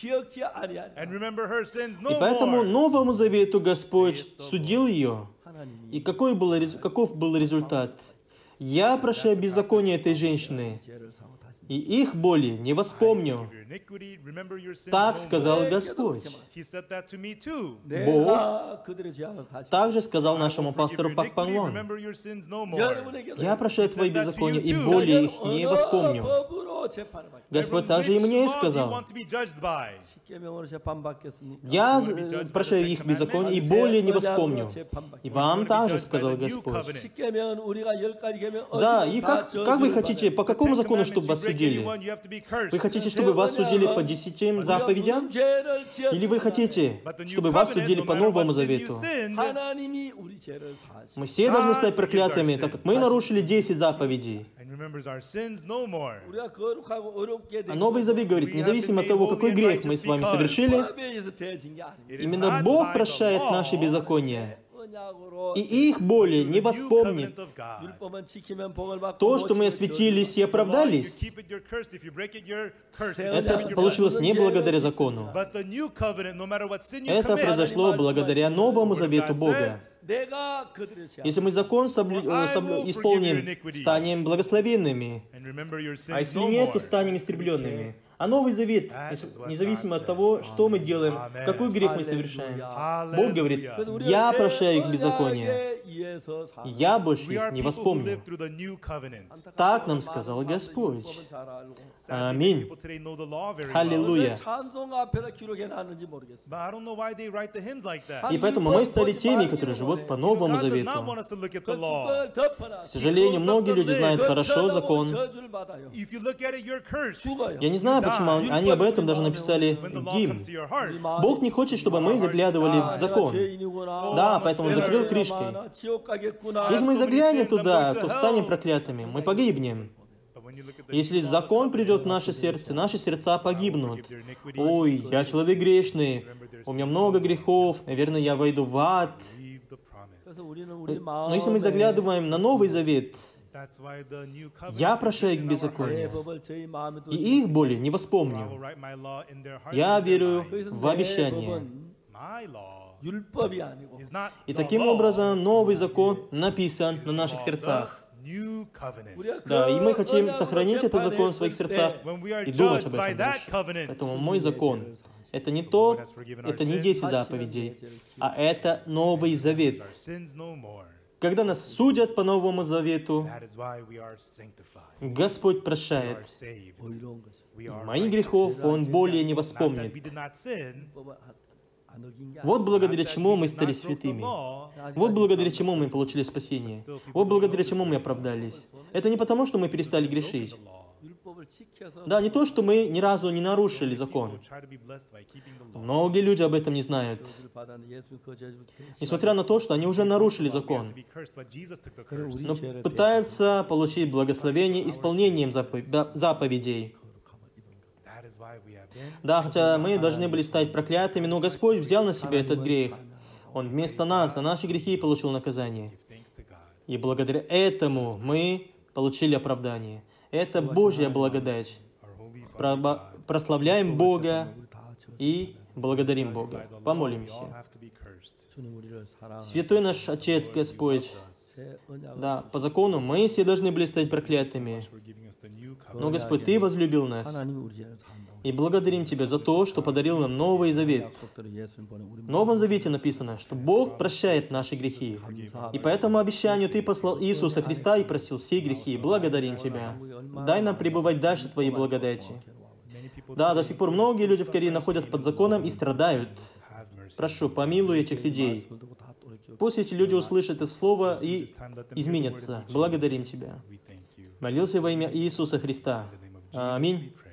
And remember her sins no И поэтому more. Новому Завету Господь судил ее. И каков был результат? Я прощаю беззаконие этой женщины, и их боли не воспомню. Your iniquity, remember your sins Так no сказал more. Господь. He said that to me too. 내가 그들의 죄악을 다시 Также сказал I will нашему forgive пастору your Пак iniquity, Пангвон. remember your sins no more. 여러분에게 Я прощаю твои беззакония, и too. более их не воспомню. 법으로 Господь также и мне сказал: я прощаю их беззаконие и более не воспомню. И вам также сказал Господь. Да, и как вы хотите, по какому закону, чтобы вас судили? Вы хотите, чтобы вас судили по 10 заповедям? Или вы хотите, чтобы вас судили по Новому Завету? Мы все должны стать проклятыми, так как мы нарушили 10 заповедей. А Новый Завет говорит, независимо от того, какой грех мы с вами совершили, именно Бог прощает наши беззакония, и их более не воспомнит. То, что мы осветились и оправдались, это получилось не благодаря закону. Это произошло благодаря Новому Завету Бога. Если мы закон исполним, станем благословенными. А если нет, то станем истребленными. А Новый Завет, независимо от того, что мы делаем, какой грех мы совершаем, Бог говорит: я прощаю их беззаконие, я больше их не воспомню. Так нам сказал Господь. Аминь. Аллилуйя. И поэтому мы стали теми, которые живут по Новому Завету. К сожалению, многие люди знают хорошо закон. Я не знаю, почему они об этом даже написали гимн. Бог не хочет, чтобы мы заглядывали в закон. Да, поэтому он закрыл крышкой. Если мы заглянем туда, то станем проклятыми, мы погибнем. Если закон придет в наше сердца погибнут. Ой, я человек грешный, у меня много грехов, наверное, я войду в ад. Но если мы заглядываем на Новый Завет, я прощаю их беззаконие, и их более не воспомню. Я верю в обещание. И таким образом Новый Закон написан на наших сердцах. Да, и мы хотим сохранить этот закон в своих сердцах и думать об этом дальше. Поэтому мой закон — это не 10 заповедей, а это Новый Завет. Когда нас судят по Новому Завету, Господь прощает. Моих грехов Он более не воспомнит. Вот благодаря чему мы стали святыми. Вот благодаря чему мы получили спасение. Вот благодаря чему мы оправдались. Это не потому, что мы перестали грешить. Да, не то, что мы ни разу не нарушили закон. Многие люди об этом не знают. Несмотря на то, что они уже нарушили закон, но пытаются получить благословение исполнением заповедей. Да, хотя мы должны были стать проклятыми, но Господь взял на себя этот грех. Он вместо нас за наши грехи получил наказание. И благодаря этому мы получили оправдание. Это Божья благодать. Прославляем Бога и благодарим Бога. Помолимся. Святой наш Отец, Господь, да, по закону мы все должны были стать проклятыми. Но, Господь, Ты возлюбил нас. И благодарим Тебя за то, что подарил нам Новый Завет. В Новом Завете написано, что Бог прощает наши грехи. И по этому обещанию Ты послал Иисуса Христа и просил все грехи. Благодарим Тебя. Дай нам пребывать дальше Твоей благодати. Да, до сих пор многие люди в Корее находятся под законом и страдают. Прошу, помилуй этих людей. Пусть эти люди услышат это слово и изменятся. Благодарим Тебя. Молился во имя Иисуса Христа. Аминь.